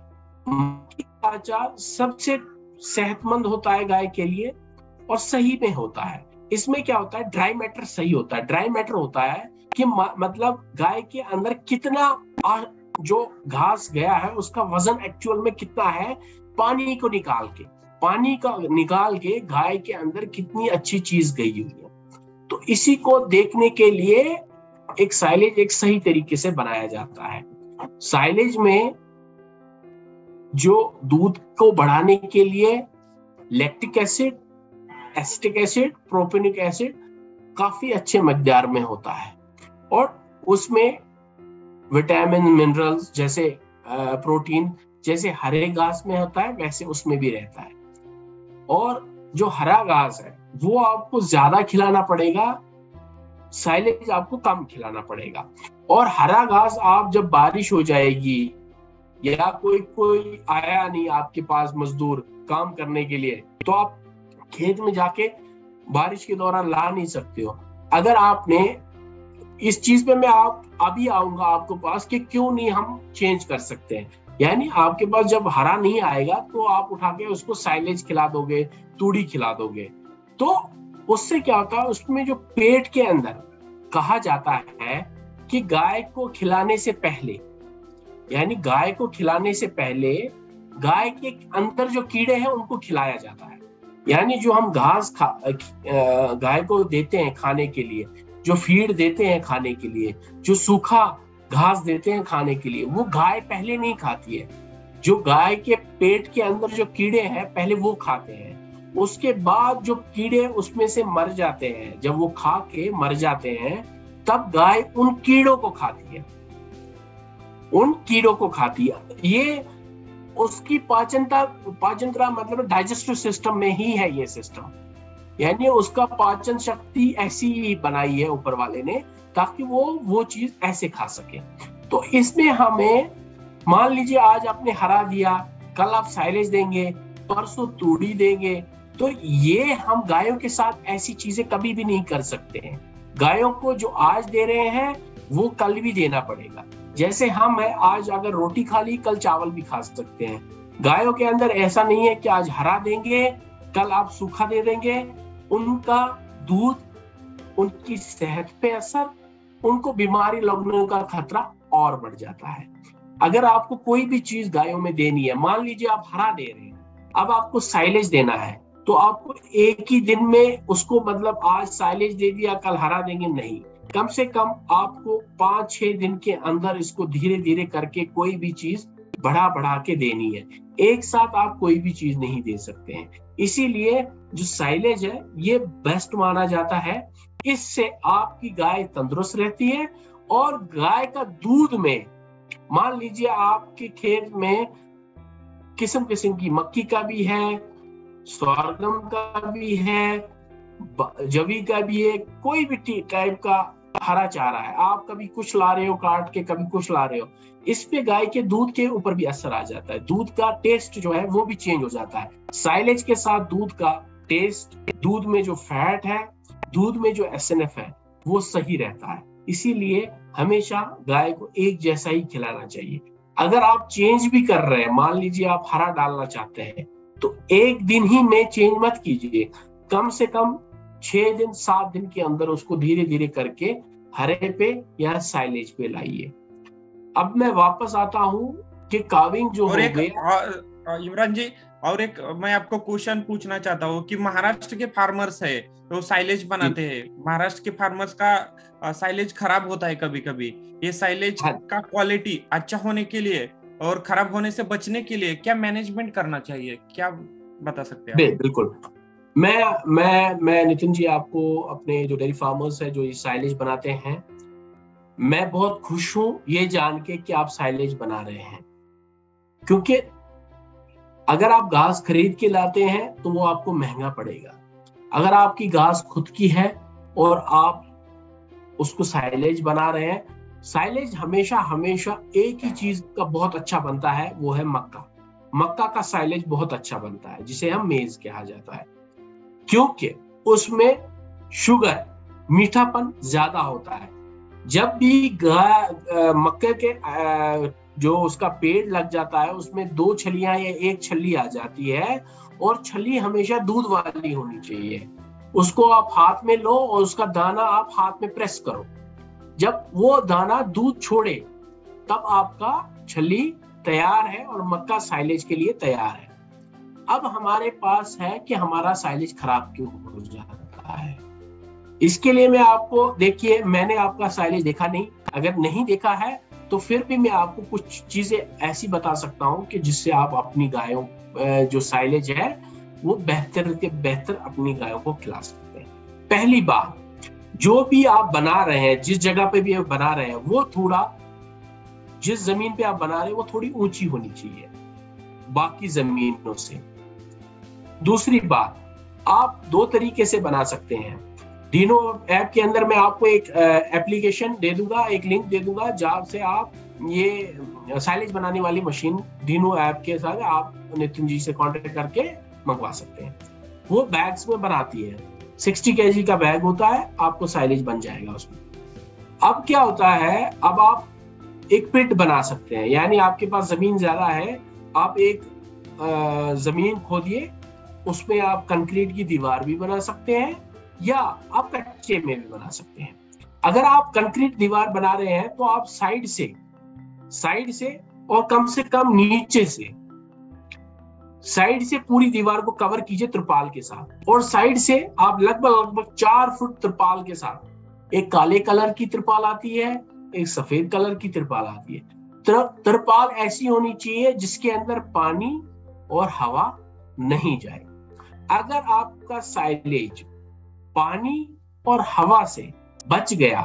चारा सबसे सेहतमंद होता है गाय के लिए और सही में होता है। इसमें क्या होता है, ड्राई मैटर सही होता है। ड्राई मैटर होता है कि मतलब गाय के अंदर कितना जो घास गया है उसका वजन एक्चुअल में कितना है, पानी को निकाल के गाय के अंदर कितनी अच्छी चीज गई हुई है। तो इसी को देखने के लिए एक साइलेज एक सही तरीके से बनाया जाता है। साइलेज में जो दूध को बढ़ाने के लिए lactic acid, acetic acid, propionic acid काफी अच्छे मकदार में होता है, और उसमें विटामिन, मिनरल्स जैसे प्रोटीन जैसे हरे घास में होता है वैसे उसमें भी रहता है। और जो हरा घास है वो आपको ज्यादा खिलाना पड़ेगा, साइलेज आपको कम खिलाना पड़ेगा। और हरा घास आप जब बारिश हो जाएगी या कोई आया नहीं आपके पास मजदूर काम करने के लिए, तो आप खेत में जाके बारिश के दौरान ला नहीं सकते हो। अगर आपने इस चीज पे मैं अभी आऊंगा आपको पास कि क्यों नहीं हम चेंज कर सकते हैं। यानी आपके पास जब हरा नहीं आएगा तो आप उठा के उसको साइलेज खिला दोगे, तूड़ी खिला दोगे, तो उससे क्या होता है, उसमें जो पेट के अंदर कहा जाता है कि गाय को खिलाने से पहले, यानी गाय को खिलाने से पहले गाय के अंदर जो कीड़े हैं उनको खिलाया जाता है। यानी जो हम घास गाय को देते हैं खाने के लिए, जो फीड देते हैं खाने के लिए, जो सूखा घास देते हैं खाने के लिए, वो गाय पहले नहीं खाती है। जो गाय के पेट के अंदर जो कीड़े हैं पहले वो खाते हैं, उसके बाद जो कीड़े उसमें से मर जाते हैं, जब वो खा के मर जाते हैं तब गाय उन कीड़ों को खाती है, उन कीड़ों को खाती है। ये उसकी पाचन क्रिया मतलब डाइजेस्टिव सिस्टम में ही है ये सिस्टम, यानी उसका पाचन शक्ति ऐसी ही बनाई है ऊपर वाले ने ताकि वो चीज ऐसे खा सके। तो इसमें हमें मान लीजिए आज आपने हरा दिया, कल आप साइलेज देंगे, परसों तूड़ी देंगे, तो ये हम गायों के साथ ऐसी चीजें कभी भी नहीं कर सकते हैं। गायों को जो आज दे रहे हैं वो कल भी देना पड़ेगा। जैसे हम है, आज अगर रोटी खा ली कल चावल भी खा सकते हैं। गायों के अंदर ऐसा नहीं है कि आज हरा देंगे कल आप सूखा दे देंगे। उनका दूध, उनकी सेहत पे असर, उनको बीमारी लगने का खतरा और बढ़ जाता है। अगर आपको कोई भी चीज गायों में देनी है, मान लीजिए आप हरा दे रहे हैं, अब आपको साइलेज देना है, तो आपको एक ही दिन में उसको मतलब आज साइलेज दे दिया कल हरा देंगे नहीं, कम से कम आपको 5-6 दिन के अंदर इसको धीरे धीरे करके कोई भी चीज बढ़ा के देनी है। एक साथ आप कोई भी चीज नहीं दे सकते हैं। इसीलिए जो साइलेज है ये बेस्ट माना जाता है। इससे आपकी गाय तंदुरुस्त रहती है और गाय का दूध में, मान लीजिए आपके खेत में किस्म किस्म की मक्की का भी है, सोरगम का भी है, जवी का भी है, कोई भी टाइप का हरा चारा है, आप कभी कुछ ला रहे हो काट के, कभी कुछ ला रहे हो, इस पे गाय के दूध के ऊपर भी असर आ जाता है। दूध का टेस्ट जो है वो भी चेंज हो जाता है। साइलेज के साथ दूध का टेस्ट, दूध में जो फैट है, दूध में जो एसएनएफ है वो सही रहता है। इसीलिए हमेशा गाय को एक जैसा ही खिलाना चाहिए। अगर आप चेंज भी कर रहे हैं, मान लीजिए आप हरा डालना चाहते हैं, तो एक दिन ही में चेंज मत कीजिए, कम से कम 6 दिन 7 दिन के अंदर उसको धीरे धीरे करके हरे पे या साइलेज पे लाइए। अब मैं वापस आता हूँ कि काविंग जो और इमरान जी, और एक मैं आपको क्वेश्चन पूछना चाहता हूँ कि महाराष्ट्र के फार्मर्स है तो साइलेज बनाते हैं, महाराष्ट्र के फार्मर्स का साइलेज खराब होता है कभी कभी। ये साइलेज का क्वालिटी अच्छा होने के लिए और खराब होने से बचने के लिए क्या मैनेजमेंट करना चाहिए, क्या बता सकते हैं आप? बिल्कुल। मैं नितिन जी आपको अपने जो डेयरी फार्मर्स है जो ये साइलेज बनाते हैं, मैं बहुत खुश हूं ये जान के कि आप साइलेज बना रहे हैं, क्योंकि अगर आप घास खरीद के लाते हैं तो वो आपको महंगा पड़ेगा। अगर आपकी घास खुद की है और आप उसको साइलेज बना रहे हैं, साइलेज हमेशा हमेशा एक ही चीज का बहुत अच्छा बनता है, वो है मक्का। मक्का का साइलेज बहुत अच्छा बनता है, जिसे हम मेज कहा जाता है, क्योंकि उसमें शुगर, मीठापन ज्यादा होता है। जब भी मक्के के जो उसका पेड़ लग जाता है उसमें 2 छलियां या 1 छली आ जाती है, और छली हमेशा दूध वाली होनी चाहिए। उसको आप हाथ में लो और उसका दाना आप हाथ में प्रेस करो, जब वो दाना दूध छोड़े तब आपका छली तैयार है और मक्का साइलेज के लिए तैयार है। अब हमारे पास है कि हमारा साइलेज खराब क्यों हो जाता है। इसके लिए मैं आपको, देखिए मैंने आपका साइलेज देखा नहीं, अगर नहीं देखा है तो फिर भी मैं आपको कुछ चीजें ऐसी बता सकता हूं कि जिससे आप अपनी गायों जो साइलेज है वो बेहतर के बेहतर अपनी गायों को खिला सकते हैं। पहली बात, जो भी आप बना रहे हैं, जिस जगह पे भी आप बना रहे हैं, वो थोड़ा, जिस जमीन पे आप बना रहे हैं वो थोड़ी ऊंची होनी चाहिए बाकी जमीनों से। दूसरी बात, आप 2 तरीके से बना सकते हैं। डीनो ऐप के अंदर मैं आपको एक एप्लीकेशन दे दूंगा, एक लिंक दे दूंगा, जहां से आप ये साइलेज बनाने वाली मशीन डीनो ऐप के साथ आप नितिन जी से कांटेक्ट करके मंगवा सकते हैं। वो बैग्स में बनाती है, 60 kg का बैग होता है, आपको साइलेज बन जाएगा उसमें। अब क्या होता है, अब आप एक पिट बना सकते हैं, यानी आपके पास जमीन ज्यादा है, आप एक जमीन खोदिए, उसमें आप कंक्रीट की दीवार भी बना सकते हैं या आप कच्चे में भी बना सकते हैं। अगर आप कंक्रीट दीवार बना रहे हैं तो आप साइड से और कम से कम नीचे से, साइड से पूरी दीवार को कवर कीजिए त्रिपाल के साथ, और साइड से आप लगभग 4 फुट त्रिपाल के साथ, एक काले कलर की त्रिपाल आती है, एक सफेद कलर की त्रिपाल आती है। त्रिपाल ऐसी होनी चाहिए जिसके अंदर पानी और हवा नहीं जाए। अगर आपका साइलेज पानी और हवा से बच गया,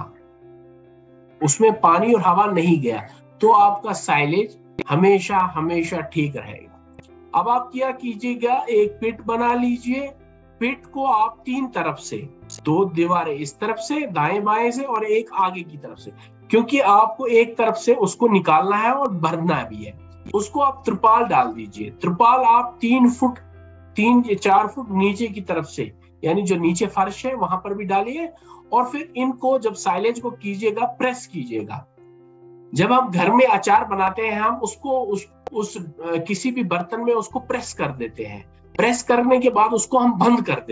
उसमें पानी और हवा नहीं गया, तो आपका साइलेज हमेशा हमेशा ठीक रहेगा। अब आप क्या कीजिएगा, एक पिट बना लीजिए, पिट को आप 3 तरफ से, 2 दीवारें इस तरफ से, दाएं बाएं से, और एक आगे की तरफ से, क्योंकि आपको एक तरफ से उसको निकालना है और भरना भी है। उसको आप त्रिपाल डाल दीजिए। त्रिपाल आप 3 या 4 फुट नीचे की तरफ से, यानी जो नीचे फर्श है वहां पर भी डालिए, और फिर इनको जब साइलेज को कीजिएगा, प्रेस कीजिएगा। जब हम घर में अचार बनाते हैं, हम उसको उस किसी भी बर्तन में उसको प्रेस कर देते हैं। प्रेस करने के बाद उसको हम बंद कर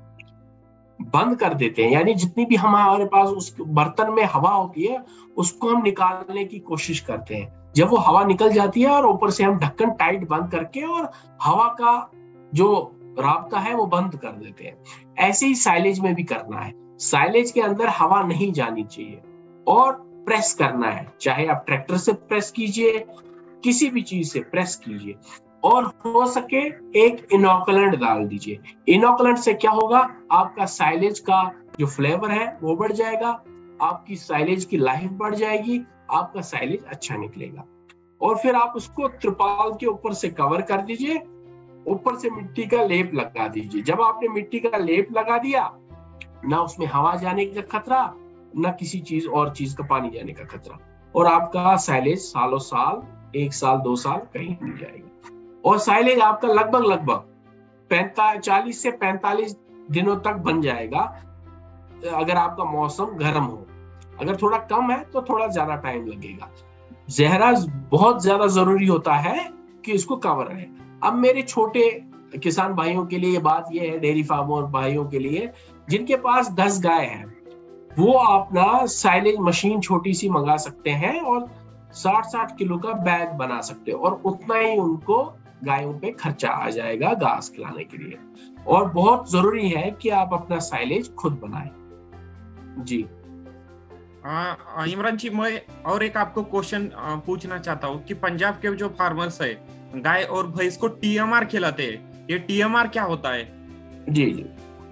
देते हैं, यानी जितनी भी हमारे पास उस बर्तन में हवा होती है उसको हम निकालने की कोशिश करते हैं। जब वो हवा निकल जाती है और ऊपर से हम ढक्कन टाइट बंद करके और हवा का जो राब्ता है वो बंद कर देते हैं। ऐसे ही साइलेज में भी करना है। साइलेज के अंदर हवा नहीं जानी चाहिए और प्रेस करना है, चाहे आप ट्रैक्टर से प्रेस कीजिए, किसी भी चीज से प्रेस कीजिए, और हो सके एक इनोकुलेंट डाल दीजिए। इनोकुलेंट से क्या होगा, आपका साइलेज का जो फ्लेवर है वो बढ़ जाएगा, आपकी साइलेज की लाइफ बढ़ जाएगी, आपका साइलेज अच्छा निकलेगा। और फिर आप उसको त्रिपाल के ऊपर से कवर कर दीजिए, ऊपर से मिट्टी का लेप लगा दीजिए। जब आपने मिट्टी का लेप लगा दिया, ना उसमें हवा जाने का खतरा, ना किसी चीज और चीज का पानी जाने का खतरा, और आपका साइलेज सालों साल, 1 साल 2 साल कहीं नहीं जाएगा। और साइलेज आपका लगभग 40 से 45 दिनों तक बन जाएगा, अगर आपका मौसम गर्म हो। अगर थोड़ा कम है तो थोड़ा ज्यादा टाइम लगेगा। जहरा बहुत ज्यादा जरूरी होता है कि इसको कवर रहे। अब मेरे छोटे किसान भाइयों के लिए बात यह है, डेयरी फार्मर भाइयों के लिए जिनके पास 10 गाय हैं, वो अपना साइलेज मशीन छोटी सी मंगा सकते हैं और 60-60 किलो का बैग बना सकते हैं, और उतना ही उनको गायों पे खर्चा आ जाएगा घास खिलाने के लिए। और बहुत जरूरी है कि आप अपना साइलेज खुद बनाएं। जी इमरान जी, मैं और एक आपको क्वेश्चन पूछना चाहता हूँ कि पंजाब के जो फार्मर्स है गाय और भैंस को TMR खिलाते हैं, ये टीएमआर क्या होता है? जी जी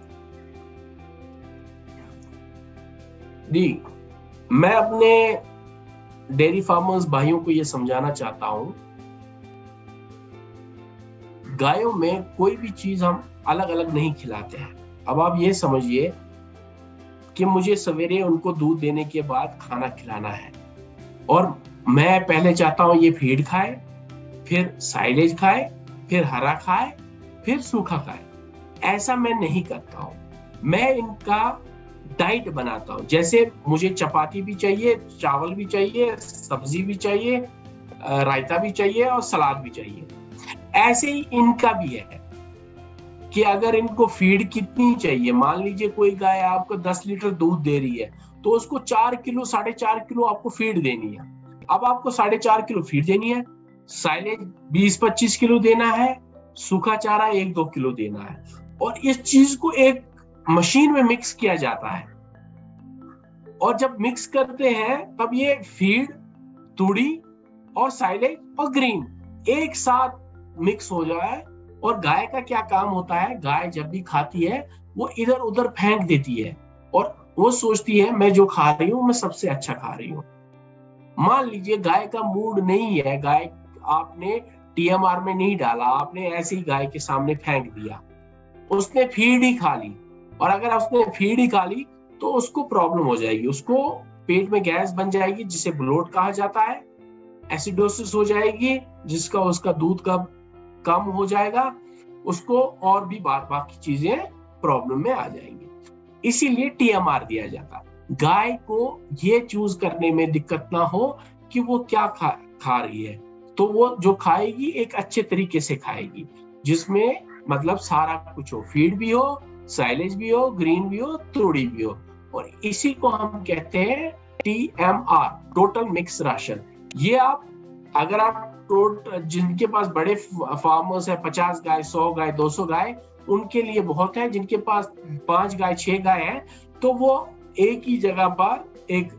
जी, मैं अपने डेयरी फार्मर्स भाइयों को ये समझाना चाहता हूं, गायों में कोई भी चीज हम अलग अलग नहीं खिलाते हैं। अब आप ये समझिए कि मुझे सवेरे उनको दूध देने के बाद खाना खिलाना है, और मैं पहले चाहता हूं ये फीड खाए, फिर साइलेज खाए, फिर हरा खाए, फिर सूखा खाए। ऐसा मैं नहीं करता हूं, मैं इनका डाइट बनाता हूं। जैसे मुझे चपाती भी चाहिए, चावल भी चाहिए, सब्जी भी चाहिए, रायता भी चाहिए और सलाद भी चाहिए, ऐसे ही इनका भी है कि अगर इनको फीड कितनी चाहिए, मान लीजिए कोई गाय आपको 10 लीटर दूध दे रही है, तो उसको 4 किलो 4.5 किलो आपको फीड देनी है। अब आपको 4.5 किलो फीड देनी है, साइलेज 20-25 किलो देना है, सूखा चारा 1-2 किलो देना है, और इस चीज को एक मशीन में मिक्स किया जाता है। और जब मिक्स करते हैं तब ये फीड, तूड़ी और साइलेज और ग्रीन एक साथ मिक्स हो जाए। और गाय का क्या काम होता है, गाय जब भी खाती है वो इधर उधर फेंक देती है, और वो सोचती है मैं जो खा रही हूँ मैं सबसे अच्छा खा रही हूँ। मान लीजिए गाय का मूड नहीं है, गाय आपने टीएमआर में नहीं डाला, आपने ऐसे ही गाय के सामने फेंक दिया, उसने फीड ही खा ली, और अगर उसने फीड ही खा ली तो उसको प्रॉब्लम हो जाएगी, उसको पेट में गैस बन जाएगी जिसे ब्लोट कहा जाता है, एसिडोसिस हो जाएगी जिसका उसका दूध का कम हो जाएगा, उसको और भी बाकी चीजें प्रॉब्लम में आ जाएंगी। इसीलिए टीएमआर दिया जाता है। गाय को ये चूज करने में दिक्कत ना हो कि वो क्या खा रही है, तो वो जो खाएगी एक अच्छे तरीके से खाएगी, जिसमें मतलब सारा कुछ हो, फीड भी हो, साइलेज भी हो, ग्रीन भी हो, तूड़ी भी हो, और इसी को हम कहते हैं टीएमआर, टोटल मिक्स राशन। ये आप अगर आप जिनके पास बड़े फार्मर्स है, 50 गाय, 100 गाय, 200 गाय, उनके लिए बहुत है। जिनके पास 5 गाय 6 गाय है, तो वो एक ही जगह पर एक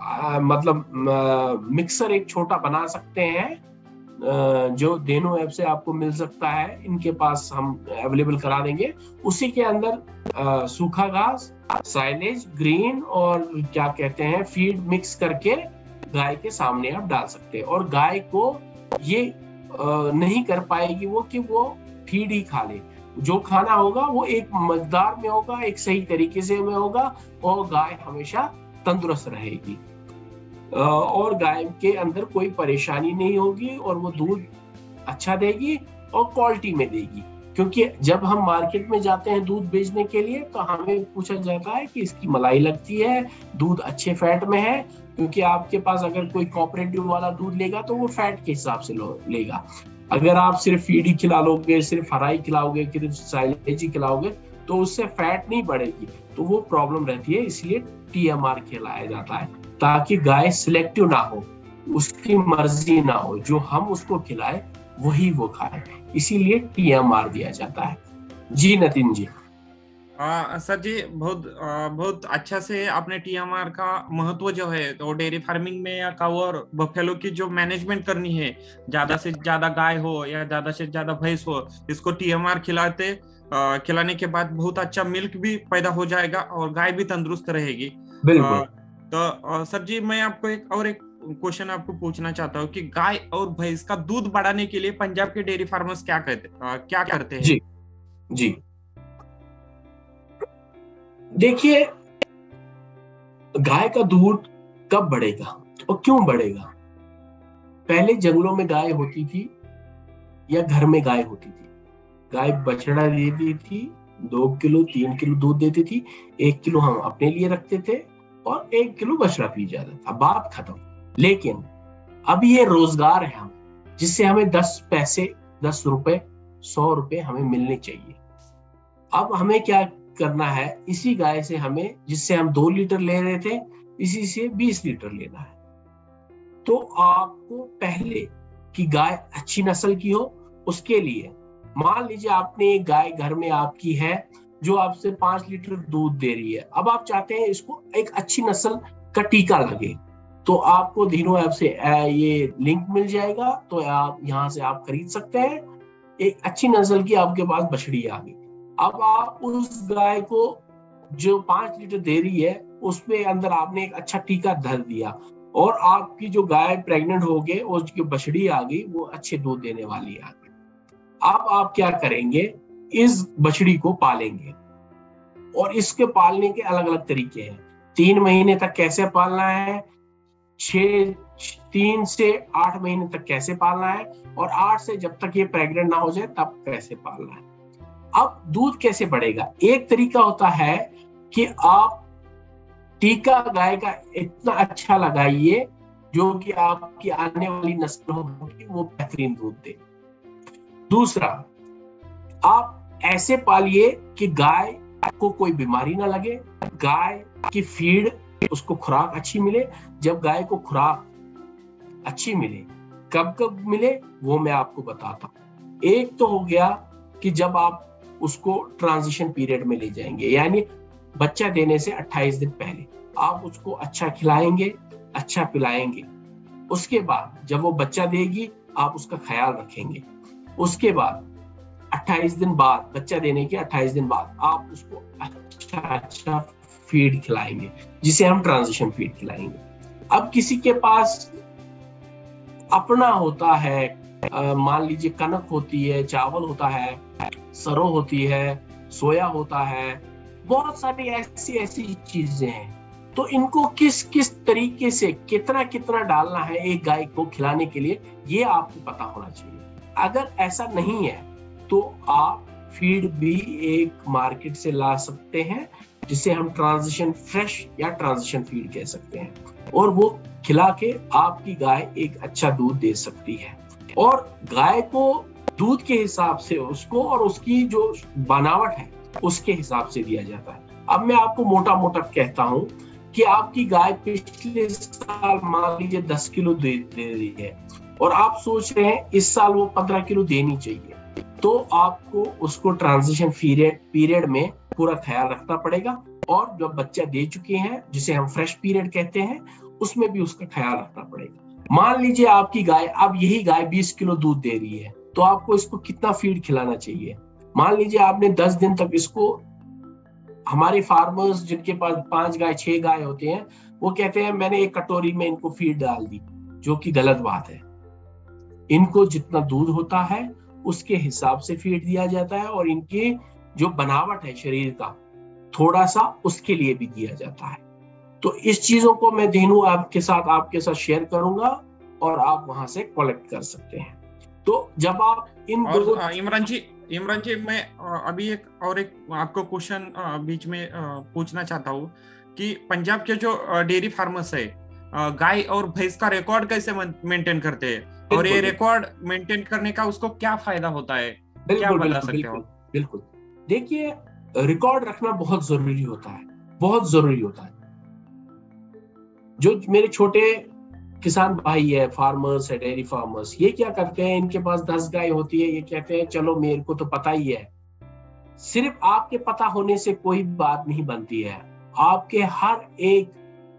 मतलब मिक्सर एक छोटा बना सकते हैं, जो धेनु ऐप से आपको मिल सकता है, इनके पास हम अवेलेबल करा देंगे। उसी के अंदर सूखा घास, साइलेज, ग्रीन और क्या कहते हैं फीड मिक्स करके गाय के सामने आप डाल सकते हैं। और गाय को ये नहीं कर पाएगी वो कि वो फीड ही खा ले, जो खाना होगा वो एक मकदार में होगा, एक सही तरीके से में होगा, और गाय हमेशा तंदुरुस्त रहेगी, और गाय के अंदर कोई परेशानी नहीं होगी, और वो दूध अच्छा देगी और क्वालिटी में देगी। क्योंकि जब हम मार्केट में जाते हैं दूध बेचने के लिए, तो हमें पूछा जाता है कि इसकी मलाई लगती है, दूध अच्छे फैट में है, क्योंकि आपके पास अगर कोई कोऑपरेटिव वाला दूध लेगा तो वो फैट के हिसाब से लेगा। अगर आप सिर्फ फीड ही खिला लोगे, सिर्फ हरा ही खिलाओगे, सिर्फ साइलेज ही खिलाओगे, तो उससे फैट नहीं बढ़ेगी, तो वो प्रॉब्लम रहती है। इसलिए टीएमआर खिलाया जाता है, ताकि गाय सिलेक्टिव ना हो, उसकी मर्जी ना हो, जो हम उसको खिलाए वही वो खाए, इसीलिए टीएमआर दिया जाता है। जी नितिन जी। सर जी, बहुत अच्छा से आपने टीएमआर का महत्व जो है तो डेयरी फार्मिंग में या काऊ और बफेलो की जो मैनेजमेंट करनी है, ज्यादा से ज्यादा गाय हो या ज्यादा से ज्यादा भैंस हो, इसको टीएमआर खिलाने के बाद बहुत अच्छा मिल्क भी पैदा हो जाएगा और गाय भी तंदुरुस्त रहेगी। बिल्कुल। तो सर जी, मैं आपको एक क्वेश्चन आपको पूछना चाहता हूँ कि गाय और भैंस का दूध बढ़ाने के लिए पंजाब के डेयरी फार्मर्स क्या करते हैं? जी देखिए, गाय का दूध कब बढ़ेगा और क्यों बढ़ेगा? पहले जंगलों में गाय होती थी या घर में गाय होती थी, गाय बछड़ा देती थी, 2 किलो 3 किलो दूध देती थी, 1 किलो हम अपने लिए रखते थे और 1 किलो बछड़ा पी जाता था, बात खत्म। लेकिन अब ये रोजगार है हम, जिससे हमें 10 पैसे, 10 रुपए, 100 रुपए हमें मिलने चाहिए। अब हमें क्या करना है, इसी गाय से हमें, जिससे हम 2 लीटर ले रहे थे, इसी से 20 लीटर लेना है। तो आपको पहले कि गाय अच्छी नस्ल की हो, उसके लिए मान लीजिए आपने एक गाय घर में आपकी है जो आपसे 5 लीटर दूध दे रही है। अब आप चाहते हैं इसको एक अच्छी नस्ल का टीका लगे, तो आपको धेनु ऐप से ये लिंक मिल जाएगा, तो आप यहाँ से आप खरीद सकते हैं। एक अच्छी नस्ल की आपके पास बछड़ी आ गई। अब आप उस गाय को जो 5 लीटर दे रही है उसमें अंदर आपने एक अच्छा टीका धर दिया और आपकी जो गाय प्रेग्नेंट हो गई और उसकी बछड़ी आ गई, वो अच्छे दूध देने वाली आ गई। अब आप क्या करेंगे, इस बछड़ी को पालेंगे और इसके पालने के अलग अलग तरीके हैं। 3 महीने तक कैसे पालना है, 3 से 8 महीने तक कैसे पालना है और 8 से जब तक ये प्रेग्नेंट ना हो जाए तब कैसे पालना है। अब दूध कैसे बढ़ेगा, एक तरीका होता है कि आप टीका गाय का इतना अच्छा लगाइए जो कि आपकी आने वाली नस्ल होगी वो बेहतरीन दूध दे। दूसरा, आप ऐसे पालिए कि गाय को कोई बीमारी ना लगे, गाय की फीड उसको खुराक अच्छी मिले। जब गाय को खुराक अच्छी मिले, कब कब मिले वो मैं आपको बताता हूँ। एक तो हो गया कि जब आप उसको ट्रांजिशन पीरियड में ले जाएंगे, यानी बच्चा देने से 28 दिन पहले आप उसको अच्छा खिलाएंगे, अच्छा पिलाएंगे। उसके बाद जब वो बच्चा देगी आप उसका ख्याल रखेंगे। उसके बाद 28 दिन बाद, बच्चा देने के 28 दिन बाद आप उसको अच्छा फीड खिलाएंगे, जिसे हम ट्रांजिशन फीड खिलाएंगे। अब किसी के पास अपना होता है, मान लीजिए कनक होती है, चावल होता है, सरों होती है, सोया होता है, बहुत सारी ऐसी चीजें हैं। तो इनको किस किस तरीके से कितना कितना डालना है एक गाय को खिलाने के लिए, ये आपको पता होना चाहिए। अगर ऐसा नहीं है तो आप फीड भी एक मार्केट से ला सकते हैं, जिसे हम ट्रांजिशन फ्रेश या ट्रांजिशन फीड कह सकते हैं, और वो खिला के आपकी गाय एक अच्छा दूध दे सकती है। और गाय को दूध के हिसाब से उसको और उसकी जो बनावट है उसके हिसाब से दिया जाता है। अब मैं आपको मोटा मोटा कहता हूं कि आपकी गाय पिछले साल मान लीजिए 10 किलो दे रही है और आप सोच रहे हैं इस साल वो 15 किलो देनी चाहिए, तो आपको उसको ट्रांजिशन पीरियड में पूरा ख्याल रखना पड़ेगा। और जब बच्चा दे चुके हैं, जिसे हम फ्रेश पीरियड कहते हैं, उसमें भी उसका ख्याल रखना पड़ेगा। मान लीजिए आपकी गाय, अब यही गाय 20 किलो दूध दे रही है, तो आपको इसको कितना फीड खिलाना चाहिए। मान लीजिए आपने 10 दिन तक इसको, हमारे फार्मर्स जिनके पास 5 गाय 6 गाय होते हैं, वो कहते हैं मैंने एक कटोरी में इनको फीड डाल दी, जो कि गलत बात है। इनको जितना दूध होता है उसके हिसाब से फीड दिया जाता है और इनकी जो बनावट है शरीर का, थोड़ा सा उसके लिए भी दिया जाता है। तो इस चीजों को मैं धेनु आपके साथ शेयर करूंगा और आप वहां से कलेक्ट कर सकते हैं। तो जब आप इन इमरान जी मैं अभी एक आपको क्वेश्चन बीच में पूछना चाहता हूँ कि पंजाब के जो डेयरी फार्मर्स है, गाय और भैंस का रिकॉर्ड कैसे मेंटेन करते हैं और ये रिकॉर्ड मेंटेन करने का उसको क्या फायदा होता है, क्या बता सकते हो? बिल्कुल, देखिए रिकॉर्ड रखना बहुत जरूरी होता है, बहुत जरूरी होता है। जो मेरे छोटे किसान भाई है, फार्मर्स है, डेयरी फार्मर्स, ये क्या करते हैं, इनके पास 10 गाय होती है, ये कहते हैं चलो मेरे को तो पता ही है। सिर्फ आपके पता होने से कोई बात नहीं बनती है। आपके हर एक,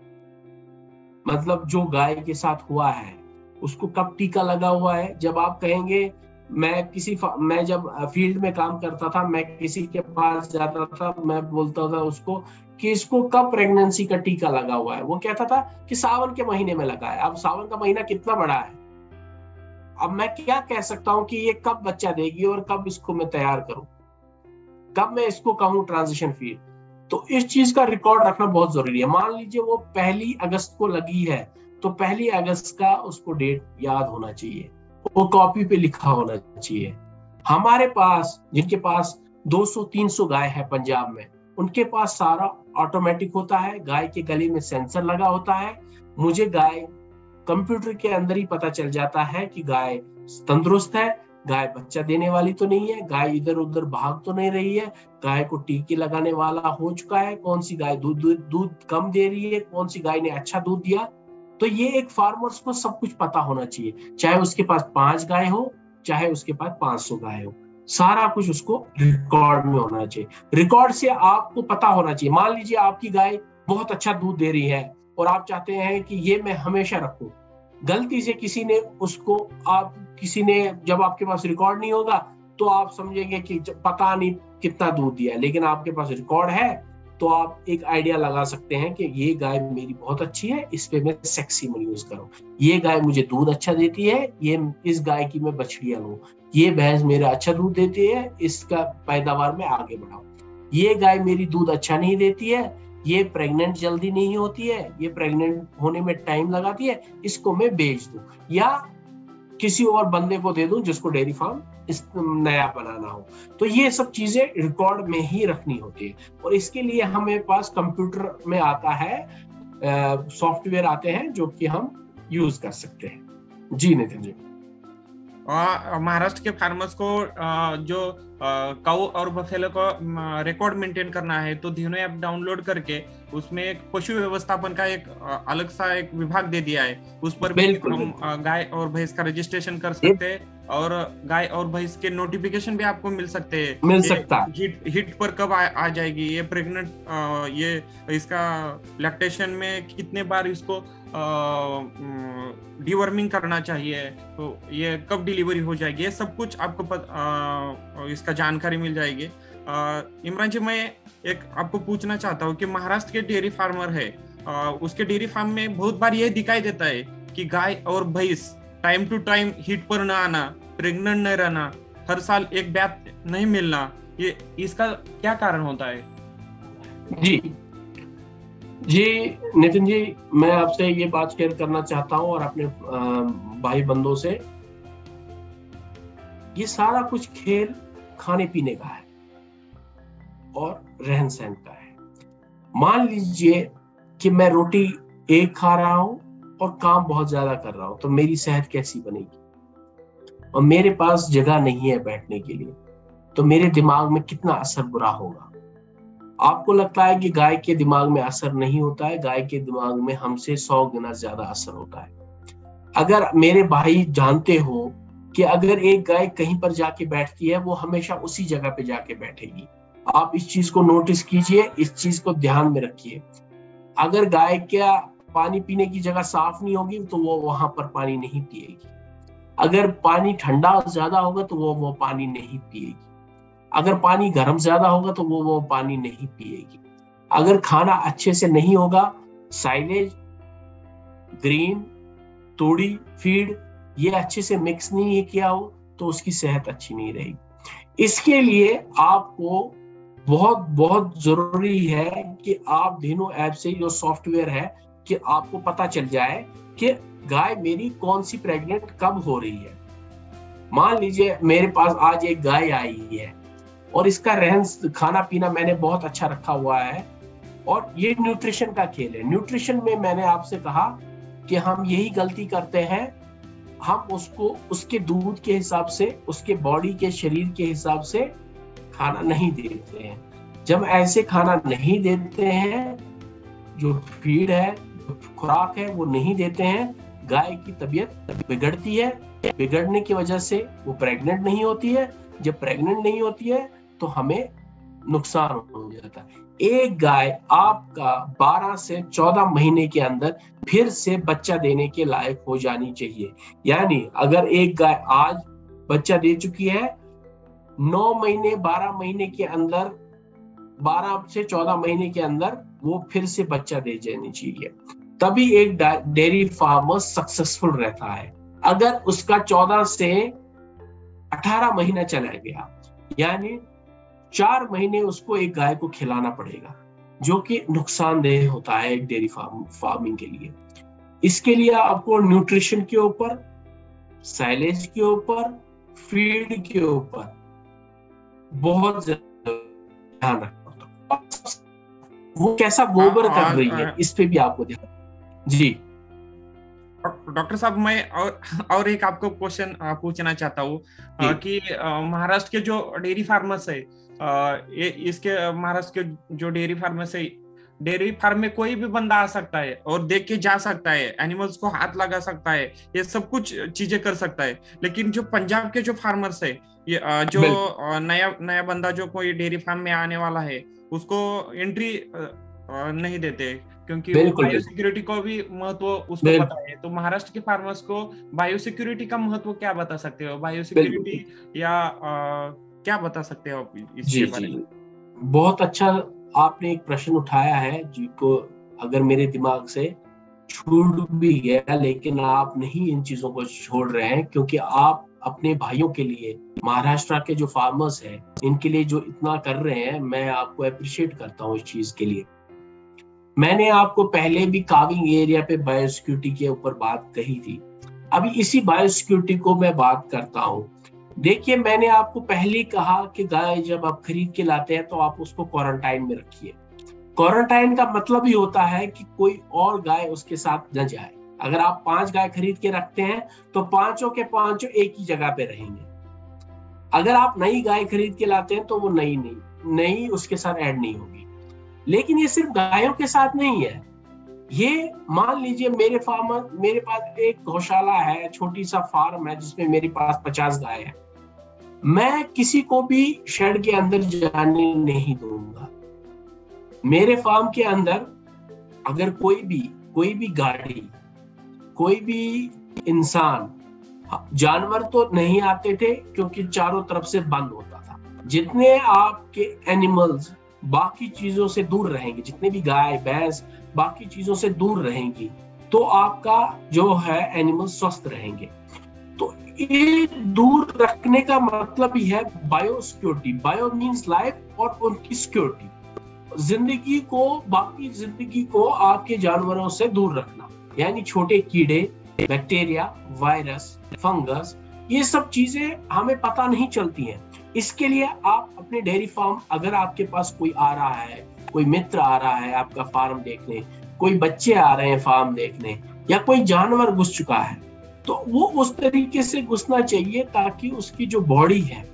मतलब जो गाय के साथ हुआ है उसको कब टीका लगा हुआ है। जब आप कहेंगे, मैं जब फील्ड में काम करता था, मैं किसी के पास जाता था, मैं बोलता था उसको कि इसको कब प्रेगनेंसी का टीका लगा हुआ है, वो कहता था कि सावन के महीने में लगा है। अब सावन का महीना कितना बड़ा है, अब मैं क्या कह सकता हूं कि ये कब बच्चा देगी और कब इसको मैं तैयार करूं, कब मैं इसको कहूं ट्रांजिशन फीड। तो इस चीज का रिकॉर्ड रखना बहुत जरूरी है। मान लीजिए वो 1 अगस्त को लगी है, तो 1 अगस्त का उसको डेट याद होना चाहिए, वो कॉपी पे लिखा होना चाहिए। हमारे पास जिनके पास 200-300 गाय है पंजाब में, उनके पास सारा ऑटोमेटिक होता है, गाय के गले में सेंसर लगा होता है। मुझे गाय कंप्यूटर के अंदर ही पता चल जाता है कि गाय तंदुरुस्त है, गाय बच्चा देने वाली तो नहीं है, गाय इधर उधर भाग तो नहीं रही है, गाय को टीके लगाने वाला हो चुका है, कौन सी गाय दूध कम दे रही है, कौन सी गाय ने अच्छा दूध दिया। तो ये एक फार्मर्स को सब कुछ पता होना चाहिए, चाहे उसके पास 5 गाय हो, चाहे उसके पास 500 गाय हो, सारा कुछ उसको रिकॉर्ड में होना चाहिए। रिकॉर्ड से आपको पता होना चाहिए। मान लीजिए आपकी गाय बहुत अच्छा दूध दे रही है और आप चाहते हैं कि ये मैं हमेशा रखूं, गलती से किसी ने जब आपके पास रिकॉर्ड नहीं होगा तो तो आप समझेंगे कि पता नहीं कितना दूध दिया है, लेकिन आपके पास रिकॉर्ड है तो आप एक आइडिया लगा सकते हैं कि ये गाय मेरी बहुत अच्छी है, इस पे मैं सेक्सीमल यूज करूं, ये गाय मुझे दूध अच्छा देती है, ये इस गाय की मैं बछड़ियां लूं, ये भैंस मेरा अच्छा दूध देती है, इसका पैदावार में आगे बढ़ाऊं, ये गाय मेरी दूध अच्छा नहीं देती है, ये प्रेग्नेंट जल्दी नहीं होती है, ये प्रेग्नेंट होने में टाइम लगाती है, इसको मैं बेच दूं या किसी और बंदे को दे दूं जिसको डेयरी फार्म नया बनाना हो। तो ये सब चीजें रिकॉर्ड में ही रखनी होती है, और इसके लिए हमें पास कंप्यूटर में आता है, सॉफ्टवेयर आते हैं जो कि हम यूज कर सकते हैं। जी नितिन जी। महाराष्ट्र के फार्मर्स को जो काऊ और बफेलो को रिकॉर्ड मेंटेन करना है तो धेनु ऐप डाउनलोड करके उसमें एक पशु व्यवस्थापन का एक अलग सा एक विभाग दे दिया है, उस पर भी हम गाय और भैंस का रजिस्ट्रेशन कर सकते हैं और गाय और भैंस के नोटिफिकेशन भी आपको मिल सकते हैं, मिल सकता है हिट पर कब आ जाएगी, ये प्रेग्नेंट, ये इसका लैक्टेशन में कितने बार इसको डिवर्मिंग करना चाहिए, तो ये कब डिलीवरी हो जाएगी, ये सब कुछ आपको इसका जानकारी मिल जाएगी। इमरान जी, मैं एक आपको पूछना चाहता हूँ कि महाराष्ट्र के डेयरी फार्मर है, उसके डेयरी फार्म में बहुत बार ये दिखाई देता है कि गाय और भैंस टाइम टू टाइम हीट पर न आना, प्रेग्नेंट नहीं रहना, हर साल एक बैच नहीं मिलना, ये इसका क्या कारण होता है? जी नितिन जी, मैं आपसे ये बात शेयर करना चाहता हूँ और अपने भाई बंधुओं से, ये सारा कुछ खेल खाने पीने का है और रहन सहन का है। मान लीजिए कि मैं रोटी एक खा रहा हूं और काम बहुत ज्यादा कर रहा हूं, तो मेरी सेहत कैसी बनेगी, और मेरे पास जगह नहीं है बैठने के लिए, तो मेरे दिमाग में कितना असर बुरा होगा। आपको लगता है कि गाय के दिमाग में असर नहीं होता है, गाय के दिमाग में हमसे 100 गुना ज्यादा असर होता है। अगर मेरे भाई जानते हो कि अगर एक गाय कहीं पर जाके बैठती है, वो हमेशा उसी जगह पे जाके बैठेगी। आप इस चीज को नोटिस कीजिए, इस चीज को ध्यान में रखिए। अगर गाय का पानी पीने की जगह साफ नहीं होगी तो वो वहां पर पानी नहीं पिएगी। अगर पानी ठंडा ज्यादा होगा तो वो पानी नहीं पिएगी। अगर पानी गर्म ज्यादा होगा तो वो पानी नहीं पिएगी। अगर खाना अच्छे से नहीं होगा, साइलेज, ग्रीन, तोड़ी, फीड ये अच्छे से मिक्स नहीं किया हो, तो उसकी सेहत अच्छी नहीं रहेगी। इसके लिए आपको बहुत बहुत जरूरी है कि आप धेनु ऐप से जो सॉफ्टवेयर है कि आपको पता चल जाए कि गाय मेरी कौन सी प्रेग्नेंट कब हो रही है। मान लीजिए मेरे पास आज एक गाय आई है और इसका रहन खाना पीना मैंने बहुत अच्छा रखा हुआ है, और ये न्यूट्रिशन का खेल है। न्यूट्रिशन में मैंने आपसे कहा कि हम यही गलती करते हैं, हम उसको उसके दूध के हिसाब से, उसके बॉडी के शरीर के हिसाब से खाना नहीं देते हैं। जब ऐसे खाना नहीं देते हैं, जो फीड है, जो खुराक है, वो नहीं देते हैं, गाय की तबीयत बिगड़ती है। बिगड़ने की वजह से वो प्रेग्नेंट नहीं होती है। जब प्रेग्नेंट नहीं होती है तो हमें नुकसान हो जाता है। एक गाय आपका 12 से 14 महीने के अंदर फिर से बच्चा देने के लायक हो जानी चाहिए। यानी अगर एक गाय आज बच्चा दे चुकी है, 9 महीने 12 महीने के अंदर, 12 से 14 महीने के अंदर वो फिर से बच्चा दे जानी चाहिए, तभी एक डेयरी फार्मर सक्सेसफुल रहता है। अगर उसका 14 से 18 महीना चला गया, यानी 4 महीने उसको एक गाय को खिलाना पड़ेगा, जो कि नुकसानदेह होता है एक डेयरी फार्मिंग के लिए। इसके लिए आपको न्यूट्रिशन के ऊपर, साइलेज के ऊपर, फीड के ऊपर बहुत ध्यान रखना होता है। वो कैसा गोबर कर रही है, इस पे भी आपको ध्यान। जी डॉक्टर साहब, मैं और एक आपको क्वेश्चन पूछना चाहता हूँ कि महाराष्ट्र के जो डेयरी फार्मर्स है, इसके महाराष्ट्र के जो डेयरी फार्मर्स है, डेयरी फार्म में कोई भी बंदा आ सकता है और देख के जा सकता है, एनिमल्स को हाथ लगा सकता है, ये सब कुछ चीजें कर सकता है। लेकिन जो पंजाब के जो फार्मर्स है, ये जो नया बंदा जो कोई डेयरी फार्म में आने वाला है, उसको एंट्री नहीं देते, क्योंकि बिल्कुल, बायो सिक्योरिटी को भी महत्व उसको बिल्कुल। पता है। तो महाराष्ट्र के फार्मर्स को बायो सिक्योरिटी का महत्व क्या बता सकते हो? बायो सिक्योरिटी या क्या बता सकते हो आप इसके जी बारे में? जी, बहुत अच्छा आपने एक प्रश्न उठाया है जिसको अगर मेरे दिमाग से छूट भी गया, लेकिन आप नहीं इन चीजों को छोड़ रहे हैं, क्योंकि आप अपने भाइयों के लिए, महाराष्ट्र के जो फार्मर्स हैं, इनके लिए जो इतना कर रहे हैं, मैं आपको अप्रिशिएट करता हूँ इस चीज के लिए। मैंने आपको पहले भी काविंग एरिया पे बायोसिक्योरिटी के ऊपर बात कही थी, अभी इसी बायोसिक्योरिटी को मैं बात करता हूँ। देखिए, मैंने आपको पहले ही कहा कि गाय जब आप खरीद के लाते हैं तो आप उसको क्वारंटाइन में रखिए। क्वारंटाइन का मतलब ही होता है कि कोई और गाय उसके साथ न जाए। अगर आप 5 गाय खरीद के रखते हैं तो 5 के 5 एक ही जगह पे रहेंगे। अगर आप नई गाय खरीद के लाते हैं तो वो नई उसके साथ ऐड नहीं होगी। लेकिन ये सिर्फ गायों के साथ नहीं है। ये मान लीजिए मेरे पास एक गौशाला है, छोटी सा फार्म है जिसमें मेरे पास 50 गाय है। मैं किसी को भी शेड के अंदर जाने नहीं दूंगा। मेरे फार्म के अंदर अगर कोई भी गाड़ी, कोई भी इंसान, जानवर तो नहीं आते थे क्योंकि चारों तरफ से बंद होता था। जितने आपके एनिमल्स बाकी चीजों से दूर रहेंगे, जितने भी गाय भैंस बाकी चीजों से दूर रहेंगी, तो आपका जो है एनिमल स्वस्थ रहेंगे। तो ये दूर रखने का मतलब ही है bio security. Bio means life और उनकी सिक्योरिटी, बाकी जिंदगी को आपके जानवरों से दूर रखना। यानी छोटे कीड़े, बैक्टीरिया, वायरस, फंगस, ये सब चीजें हमें पता नहीं चलती हैं। इसके लिए आप अपने डेयरी फार्म, अगर आपके पास कोई आ रहा है, कोई मित्र आ रहा है आपका फार्म देखने, कोई बच्चे आ रहे हैं फार्म देखने, या कोई जानवर घुस चुका है, तो वो उस तरीके से घुसना चाहिए ताकि उसकी जो बॉडी है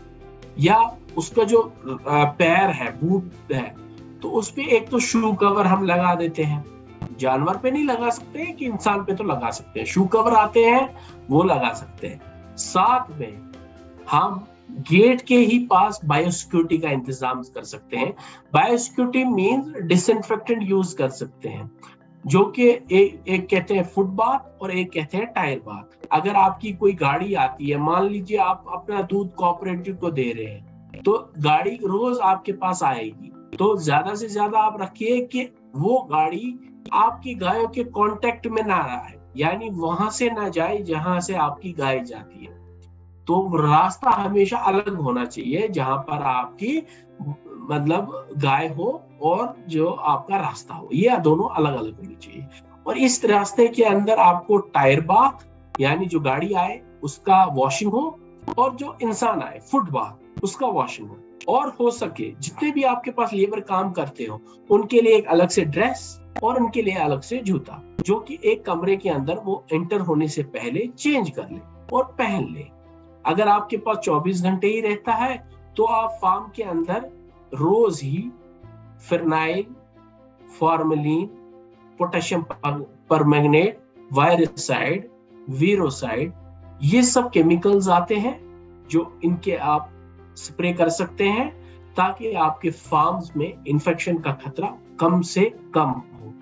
या उसका जो पैर है, बूट है, तो उस पे एक तो शू कवर हम लगा देते हैं। जानवर पे नहीं लगा सकते कि इंसान पे तो लगा सकते हैं। शू कवर आते हैं, वो लगा सकते हैं। साथ में हम गेट के ही पास बायोसिक्योरिटी का इंतजाम कर सकते हैं। बायोसिक्योरिटी मींस डिसइंफेक्टेंट यूज कर सकते हैं, जो कि एक कहते हैं फुट बाथ और एक कहते हैं टायर बाथ। अगर आपकी कोई गाड़ी आती है, मान लीजिए आप अपना दूध कोऑपरेटिव को दे रहे हैं, तो गाड़ी रोज आपके पास आएगी, तो ज्यादा से ज्यादा आप रखिए कि वो गाड़ी आपकी गायों के कांटेक्ट में ना रहे, यानी वहां से ना जाए जहां से आपकी गाय जाती है। तो रास्ता हमेशा अलग होना चाहिए, जहां पर आपकी मतलब गाय हो और जो आपका रास्ता हो, ये दोनों अलग अलग होनी चाहिए। और इस रास्ते के अंदर आपको टायर बाथ, यानी जो गाड़ी आए उसका वॉशिंग हो, और जो इंसान आए फुट बाथ उसका वॉशिंग हो। और हो सके जितने भी आपके पास लेबर काम करते हो उनके लिए एक अलग से ड्रेस और उनके लिए अलग से जूता, जो कि एक कमरे के अंदर वो एंटर होने से पहले चेंज कर ले और पहन ले। अगर आपके पास 24 घंटे ही रहता है तो आप फार्म के अंदर रोज ही phenyl, formalin, potassium permanganate, virucide, virocide, ये सब केमिकल्स आते हैं जो इनके आप स्प्रे कर सकते हैं ताकि आपके फार्म्स में इंफेक्शन का खतरा कम से कम हो।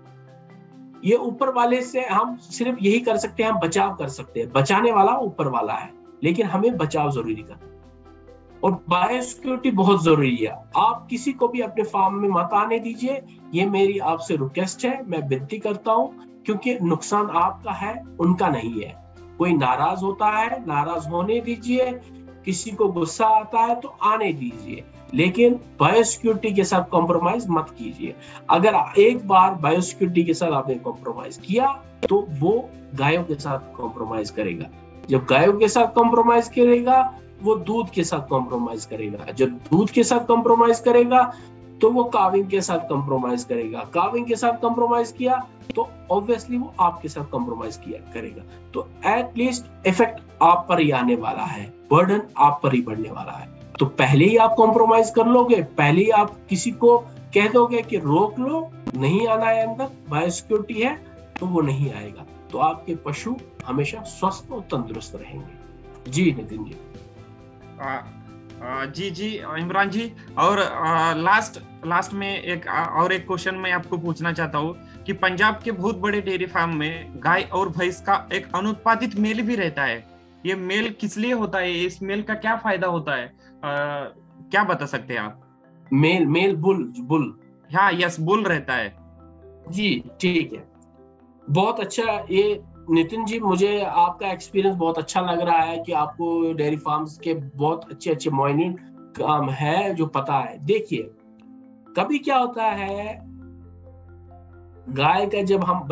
ये ऊपर वाले से हम सिर्फ यही कर सकते हैं, हम बचाव कर सकते हैं। बचाने वाला ऊपर वाला है, लेकिन हमें बचाव जरूरी करना। और बायोसिक्योरिटी बहुत जरूरी है। आप किसी को भी अपने फार्म में मत आने दीजिए, ये मेरी आपसे रिक्वेस्ट है, मैं विनती करता हूं, क्योंकि नुकसान आपका है, उनका नहीं है। कोई नाराज होता है, नाराज होने दीजिए, किसी को गुस्सा आता है तो आने दीजिए, लेकिन बायोसिक्योरिटी के साथ कॉम्प्रोमाइज मत कीजिए। अगर एक बार बायोसिक्योरिटी के साथ आपने कॉम्प्रोमाइज किया तो वो गायों के साथ कॉम्प्रोमाइज करेगा। जब गायों के साथ कॉम्प्रोमाइज करेगा, वो दूध के साथ कॉम्प्रोमाइज करेगा। जब दूध के साथ कॉम्प्रोमाइज करेगा तो वो काविंग के साथ कॉम्प्रोमाइज करेगा। काविंग के साथ कॉम्प्रोमाइज किया तो ऑब्वियसली वो आपके साथ कॉम्प्रोमाइज किया करेगा। तो एटलीस्ट इफेक्ट आप पर ही आने वाला है, बर्डन आप पर ही बढ़ने वाला है। तो पहले ही आप कॉम्प्रोमाइज कर लोगे, पहले ही आप किसी को कह दोगे कि रोक लो, नहीं आना है अंदर, बायोसिक्योरिटी है, तो वो नहीं आएगा। तो आपके पशु हमेशा स्वस्थ और तंदुरुस्त रहेंगे। जी नितिन जी। जी जी इमरान जी, और लास्ट में एक और एक क्वेश्चन मैं आपको पूछना चाहता हूँ कि पंजाब के बहुत बड़े डेयरी फार्म में गाय और भैंस का एक अनुत्पादित मेल भी रहता है। ये मेल किस लिए होता है? इस मेल का क्या फायदा होता है? क्या बता सकते हैं आप? मेल मेल बुल बुल हाँ, यस, बुल रहता है। जी ठीक है, बहुत अच्छा। ये नितिन जी, मुझे आपका एक्सपीरियंस बहुत अच्छा लग रहा है कि आपको डेयरी फार्म्स के बहुत अच्छे अच्छे माइन्यूट काम है जो पता है। देखिए, कभी क्या होता है, गाय का जब हम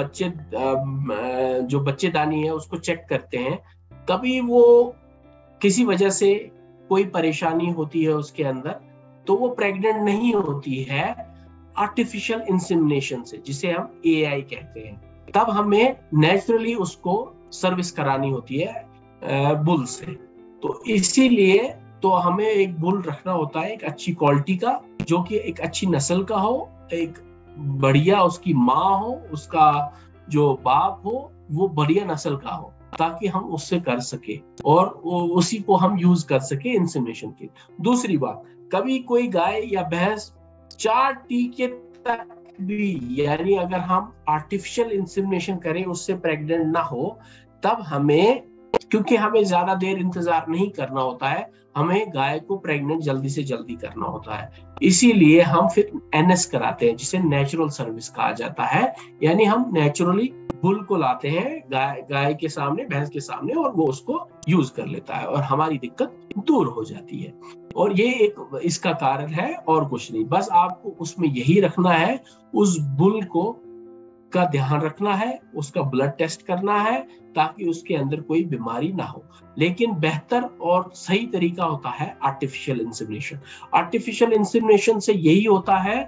जो बच्चेदानी है उसको चेक करते हैं, कभी वो किसी वजह से कोई परेशानी होती है उसके अंदर, तो वो प्रेग्नेंट नहीं होती है आर्टिफिशियल इंसेमिनेशन से, जिसे हम एआई कहते हैं। तब हमें नेचुरली उसको सर्विस करानी होती है बुल से। तो इसीलिए तो हमें एक बुल रखना होता है एक अच्छी क्वालिटी का, जो कि एक अच्छी नस्ल का हो, एक बढ़िया उसकी माँ हो, उसका जो बाप हो वो बढ़िया नस्ल का हो, ताकि हम उससे कर सके और उसी को हम यूज कर सके इंसेमिनेशन के। दूसरी बात, कभी कोई गाय या भैंस 4 टीके तक भी, यानी अगर हम आर्टिफिशियल इंसेमिनेशन करें उससे प्रेग्नेंट ना हो, तब हमें, क्योंकि हमें ज्यादा देर इंतजार नहीं करना होता है, हमें गाय को प्रेग्नेंट जल्दी से जल्दी करना होता है। इसीलिए हम फिर एनएस कराते हैं, जिसे नेचुरल सर्विस कहा जाता है। यानी हम नेचुरली बुल को लाते हैं गाय के सामने, भैंस के सामने, और वो उसको यूज कर लेता है और हमारी दिक्कत दूर हो जाती है। और ये एक इसका कारण है और कुछ नहीं। बस आपको उसमें यही रखना है, उस बुल को का ध्यान रखना है, उसका ब्लड टेस्ट करना है, ताकि उसके अंदर कोई बीमारी ना हो। लेकिन बेहतर और सही तरीका होता है आर्टिफिशियल इंसेमिनेशन। आर्टिफिशियल इंसेमिनेशन से यही होता है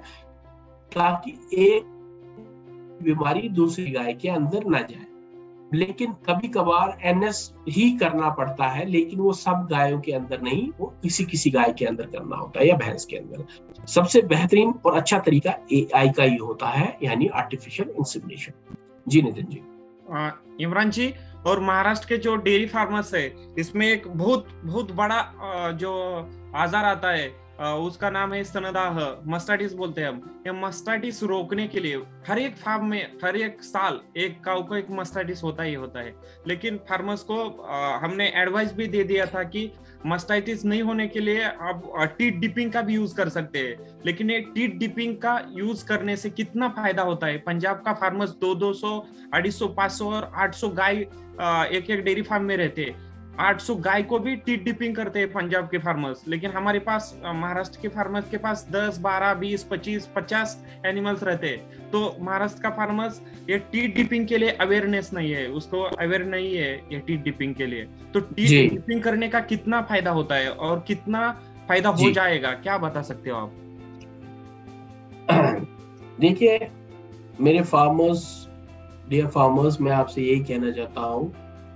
ताकि एक बीमारी दूसरी गाय के अंदर ना जाए। लेकिन कभी कभार एनएस ही करना पड़ता है, लेकिन वो सब गायों के अंदर नहीं, वो किसी किसी गाय के अंदर करना होता है या भैंस के अंदर। सबसे बेहतरीन और अच्छा तरीका एआई का ही होता है, यानी आर्टिफिशियल इंसेमिनेशन। जी नितिन जी। इमरान जी, और महाराष्ट्र के जो डेयरी फार्मर्स है, इसमें एक बहुत बहुत बड़ा जो आजार आता है, उसका नाम है स्तनदाह, मस्टाइटिस बोलते हैं हम। ये मस्टाइटिस रोकने के लिए हर एक फार्म में हर एक साल एक काऊ को एक मस्टाइटिस होता ही होता है। लेकिन फार्मर्स को हमने एडवाइस भी दे दिया था कि मस्टाइटिस नहीं होने के लिए आप टीथ डिपिंग का भी यूज कर सकते हैं। लेकिन ये टीथ डिपिंग का यूज करने से कितना फायदा होता है? पंजाब का फार्मर्स 200, 250, 500 और 800 गाय एक एक डेयरी फार्म में रहते हैं। 800 गाय को भी टीथ डिपिंग करते हैं पंजाब के फार्मर्स। लेकिन हमारे पास महाराष्ट्र के फार्मर्स के पास 10, 12, 20, 25, 50 एनिमल्स रहते हैं। तो महाराष्ट्र का फार्मर्स ये टीथ डिपिंग के लिए अवेयरनेस नहीं है, उसको अवेयर नहीं है ये टीथ डिपिंग के लिए। तो टीथ डिपिंग करने का कितना फायदा होता है और कितना फायदा हो जाएगा, क्या बता सकते हो आप? देखिए मेरे फार्मर्स, डियर फार्मर्स, मैं आपसे यही कहना चाहता हूं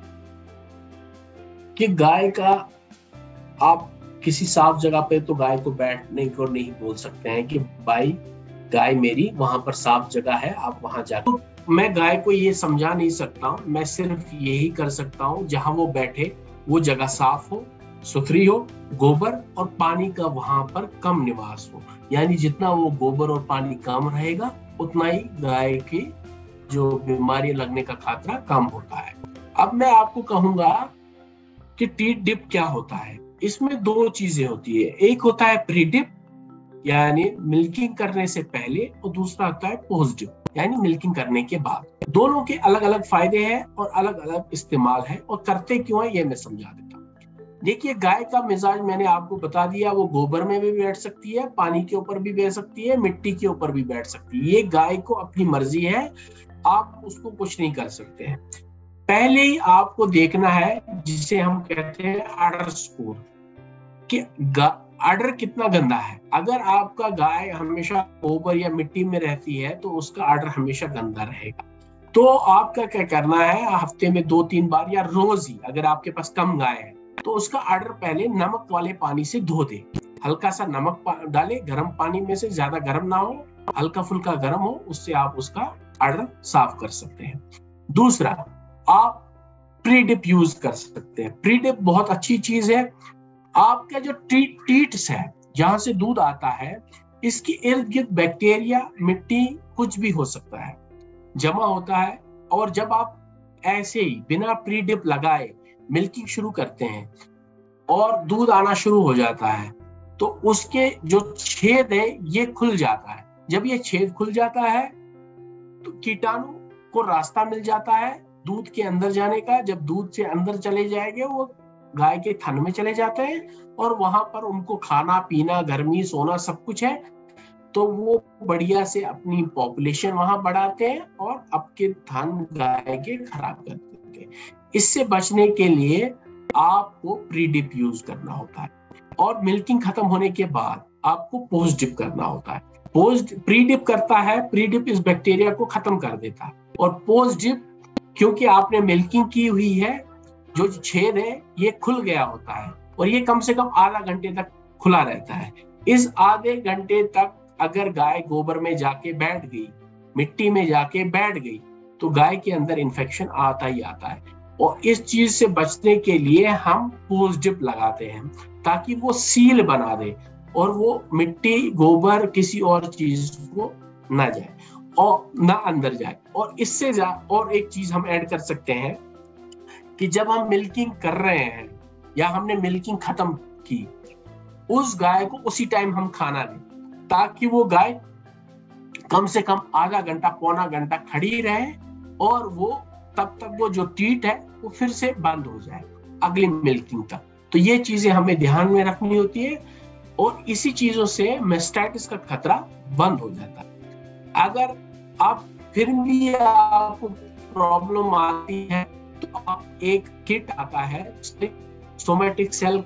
कि गाय का, आप किसी साफ जगह पे तो गाय को बैठने को नहीं बोल सकते हैं कि भाई गाय मेरी वहां पर साफ जगह है, आप वहां जाकर। तो मैं गाय को ये समझा नहीं सकता हूँ, मैं सिर्फ यही कर सकता हूँ जहां वो बैठे वो जगह साफ हो, सुथरी हो, गोबर और पानी का वहां पर कम निवास हो। यानी जितना वो गोबर और पानी कम रहेगा, उतना ही गाय की जो बीमारी लगने का खतरा कम होता है। अब मैं आपको कहूंगा कि टीथ डिप क्या होता है। इसमें 2 चीजें होती है, एक होता है प्री डिप यानी मिल्किंग करने से पहले, और दूसरा होता है पोस्ट डिप यानी मिल्किंग करने के बाद। दोनों के अलग अलग फायदे हैं और अलग अलग इस्तेमाल है, और करते क्यों है ये मैं समझा देता हूँ। देखिए गाय का मिजाज मैंने आपको बता दिया, वो गोबर में भी बैठ सकती है, पानी के ऊपर भी बैठ सकती है, मिट्टी के ऊपर भी बैठ सकती है। ये गाय को अपनी मर्जी है, आप उसको कुछ नहीं कर सकते हैं। पहले ही आपको देखना है जिसे हम कहते हैं आर्डर स्कोर, कि आर्डर कितना गंदा है। अगर आपका गाय हमेशा गोबर या मिट्टी में रहती है तो उसका आर्डर हमेशा गंदा रहेगा। तो आपका क्या करना है, हफ्ते में 2-3 बार या रोज ही, अगर आपके पास कम गाय है तो उसका आर्डर पहले नमक वाले पानी से धो दे। हल्का सा नमक डाले, गर्म पानी में से, ज्यादा गर्म ना हो, हल्का फुल्का गर्म हो, उससे आप उसका आर्डर साफ कर सकते हैं। दूसरा, आप प्री डिप यूज कर सकते हैं। प्री डिप बहुत अच्छी चीज है। आपका जो टीट्स है जहां से दूध आता है, इसके इर्द गिर्द बैक्टीरिया, मिट्टी, कुछ भी हो सकता है, जमा होता है। और जब आप ऐसे ही बिना प्री डिप लगाए मिल्किंग शुरू करते हैं और दूध आना शुरू हो जाता है, तो उसके जो छेद है ये खुल जाता है। जब ये छेद खुल जाता है तो कीटाणु को रास्ता मिल जाता है दूध के अंदर जाने का। जब दूध से अंदर चले जाएंगे वो गाय के थन में चले जाते हैं और वहां पर उनको खाना पीना, गर्मी, सोना सब कुछ है, तो वो बढ़िया से अपनी पॉपुलेशन वहां बढ़ाते हैं और आपके थन गाय के खराब कर देते हैं। इससे बचने के लिए आपको प्री डिप यूज करना होता है और मिल्किंग खत्म होने के बाद आपको पोस्ट डिप करना होता है। प्री डिप करता है, प्री डिप इस बैक्टीरिया को खत्म कर देता है, और पोस्ट डिप क्योंकि आपने मिल्किंग की हुई है, जो छेद है ये खुल गया होता है और ये कम से कम आधा घंटे तक खुला रहता है। इस आधे घंटे तक अगर गाय गोबर में जाके बैठ गई, मिट्टी में जाके बैठ गई, तो गाय के अंदर इन्फेक्शन आता ही आता है। और इस चीज से बचने के लिए हम पोस्ट डिप लगाते हैं ताकि वो सील बना दे और वो मिट्टी, गोबर, किसी और चीज को ना जाए और ना अंदर जाए। और इससे और एक चीज हम ऐड कर सकते हैं कि जब हम मिल्किंग कर रहे हैं या हमने मिल्किंग खत्म की, उस गाय को उसी टाइम हम खाना दें ताकि वो गाय कम से कम आधा घंटा, पौना घंटा खड़ी रहे और वो तब तक वो जो टीट है वो फिर से बंद हो जाए अगली मिल्किंग तक। तो ये चीजें हमें ध्यान में रखनी होती है और इसी चीजों से मैस्टाइटिस का खतरा बंद हो जाता है। अगर आप फिर भी आपको प्रॉब्लम आती है तो आप एक किट आता है, सोमेटिक सेल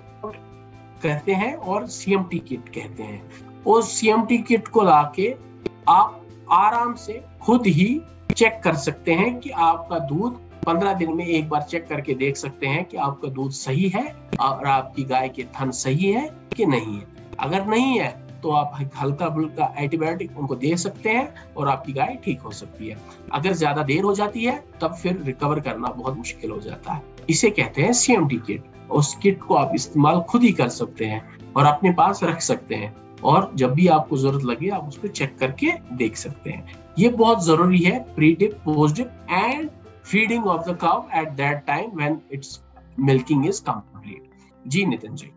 कहते हैं और सीएमटी किट कहते हैं, उस सीएमटी किट को लाके आप आराम से खुद ही चेक कर सकते हैं कि आपका दूध 15 दिन में एक बार चेक करके देख सकते हैं कि आपका दूध सही है और आपकी गाय के थन सही है कि नहीं है। अगर नहीं है तो आप हल्का फुल्का एंटीबायोटिक उनको दे सकते हैं और आपकी गाय ठीक हो सकती है। अगर ज्यादा देर हो जाती है तब फिर रिकवर करना बहुत मुश्किल हो जाता है। इसे कहते हैं सीएमटी किट। उस किट को आप इस्तेमाल खुद ही कर सकते हैं और अपने पास रख सकते हैं और जब भी आपको जरूरत लगे आप उसको चेक करके देख सकते हैं। ये बहुत जरूरी है, pre dip, post dip and feeding of the cow at that time when it's milking is complete. जी नितिन जी,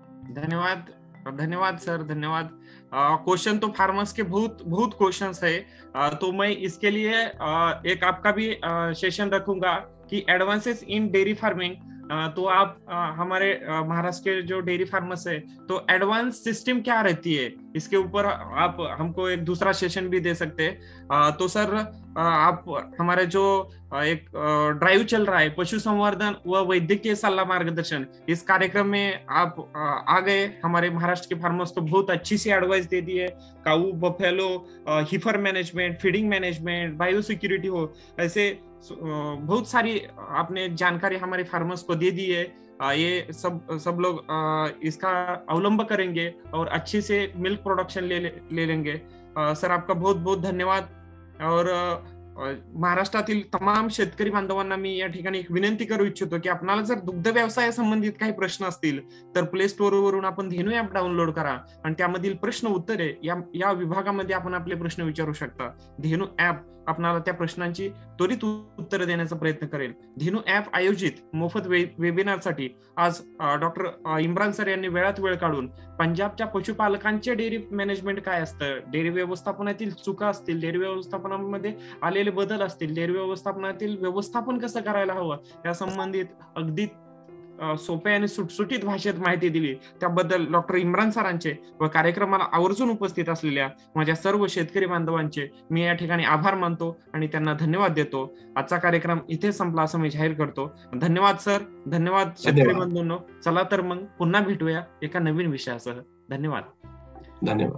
धन्यवाद सर, धन्यवाद। क्वेश्चन तो फार्मर्स के बहुत क्वेश्चंस है, तो मैं इसके लिए एक आपका भी सेशन रखूंगा कि एडवांसेस इन डेयरी फार्मिंग। तो आप हमारे महाराष्ट्र के जो डेयरी फार्मर्स है तो एडवांस सिस्टम क्या रहती है, इसके ऊपर आप हमको एक दूसरा सेशन भी दे सकते हैं। तो सर आप हमारे जो एक ड्राइव चल रहा है पशु संवर्धन व वैद्यकीय सलाह मार्गदर्शन, इस कार्यक्रम में आप आ गए, हमारे महाराष्ट्र के फार्मर्स को बहुत अच्छी सी एडवाइस दे दी है। Cow, buffalo, heifer management, feeding management, bio security हो, ऐसे बहुत सारी आपने जानकारी हमारे फार्मर्स को दे दी है। ये सब लोग इसका अवलंब करेंगे और अच्छी से मिल्क प्रोडक्शन ले लेंगे। सर आपका बहुत बहुत धन्यवाद। और महाराष्ट्रातील तमाम शेतकरी बांधवांना मी या ठिकाणी एक विनंती करू इच्छितो की आपल्याला जर दुग्ध व्यवसायासंबंधित काही प्रश्न असतील तर प्ले स्टोअर वरून आपण धेनू ऍप डाउनलोड करा आणि त्यामधील प्रश्न उत्तरे या विभागामध्ये आपण आपले प्रश्न विचारू शकता। धेनू ऍप आपल्याला त्या प्रश्नांची त्वरित उत्तर देण्याचा प्रयत्न करेल। धेनू ऍप आयोजित मोफत वेबिनारसाठी आज डॉक्टर इम्रान सर यांनी वेळात वेळ काढून पंजाबच्या पशुपालकांचे डेअरी मॅनेजमेंट काय असतं, डेअरी व्यवस्थापनातील चुका असतील, डेअरी व्यवस्थापनामध्ये आलेले बदल असतील, डेअरी व्यवस्थापनातील व्यवस्थापन कसं करायला हवं या संबंधित अगदी सोप्या आणि सुटसुटीत भाषेत माहिती दिली, त्याबद्दल डॉक्टर इम्रान सरांचे व कार्यक्रमाला आवर्जून उपस्थित असलेल्या माझ्या सर्व शेतकरी बांधवांचे मी या ठिकाणी आभार मानतो आणि त्यांना धन्यवाद देतो। आजचा कार्यक्रम इथे संपला असं मी जाहीर करतो। धन्यवाद सर, धन्यवाद शेतकरी बंधूंनो। चला तर मग पुन्हा भेटूया एका नवीन विषयासह। धन्यवाद।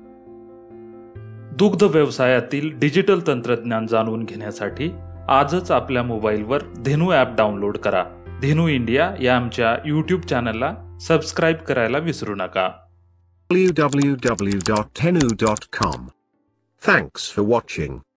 दुग्ध व्यवसायातील डिजिटल तंत्रज्ञान जाणून घेण्यासाठी आजच आपल्या मोबाईलवर धेनू ॲप डाउनलोड करा। धेनू इंडिया या आमच्या यूट्यूब चॅनलला सबस्क्राईब करायला विसरू नका। www.dhenu.com. Thanks for watching.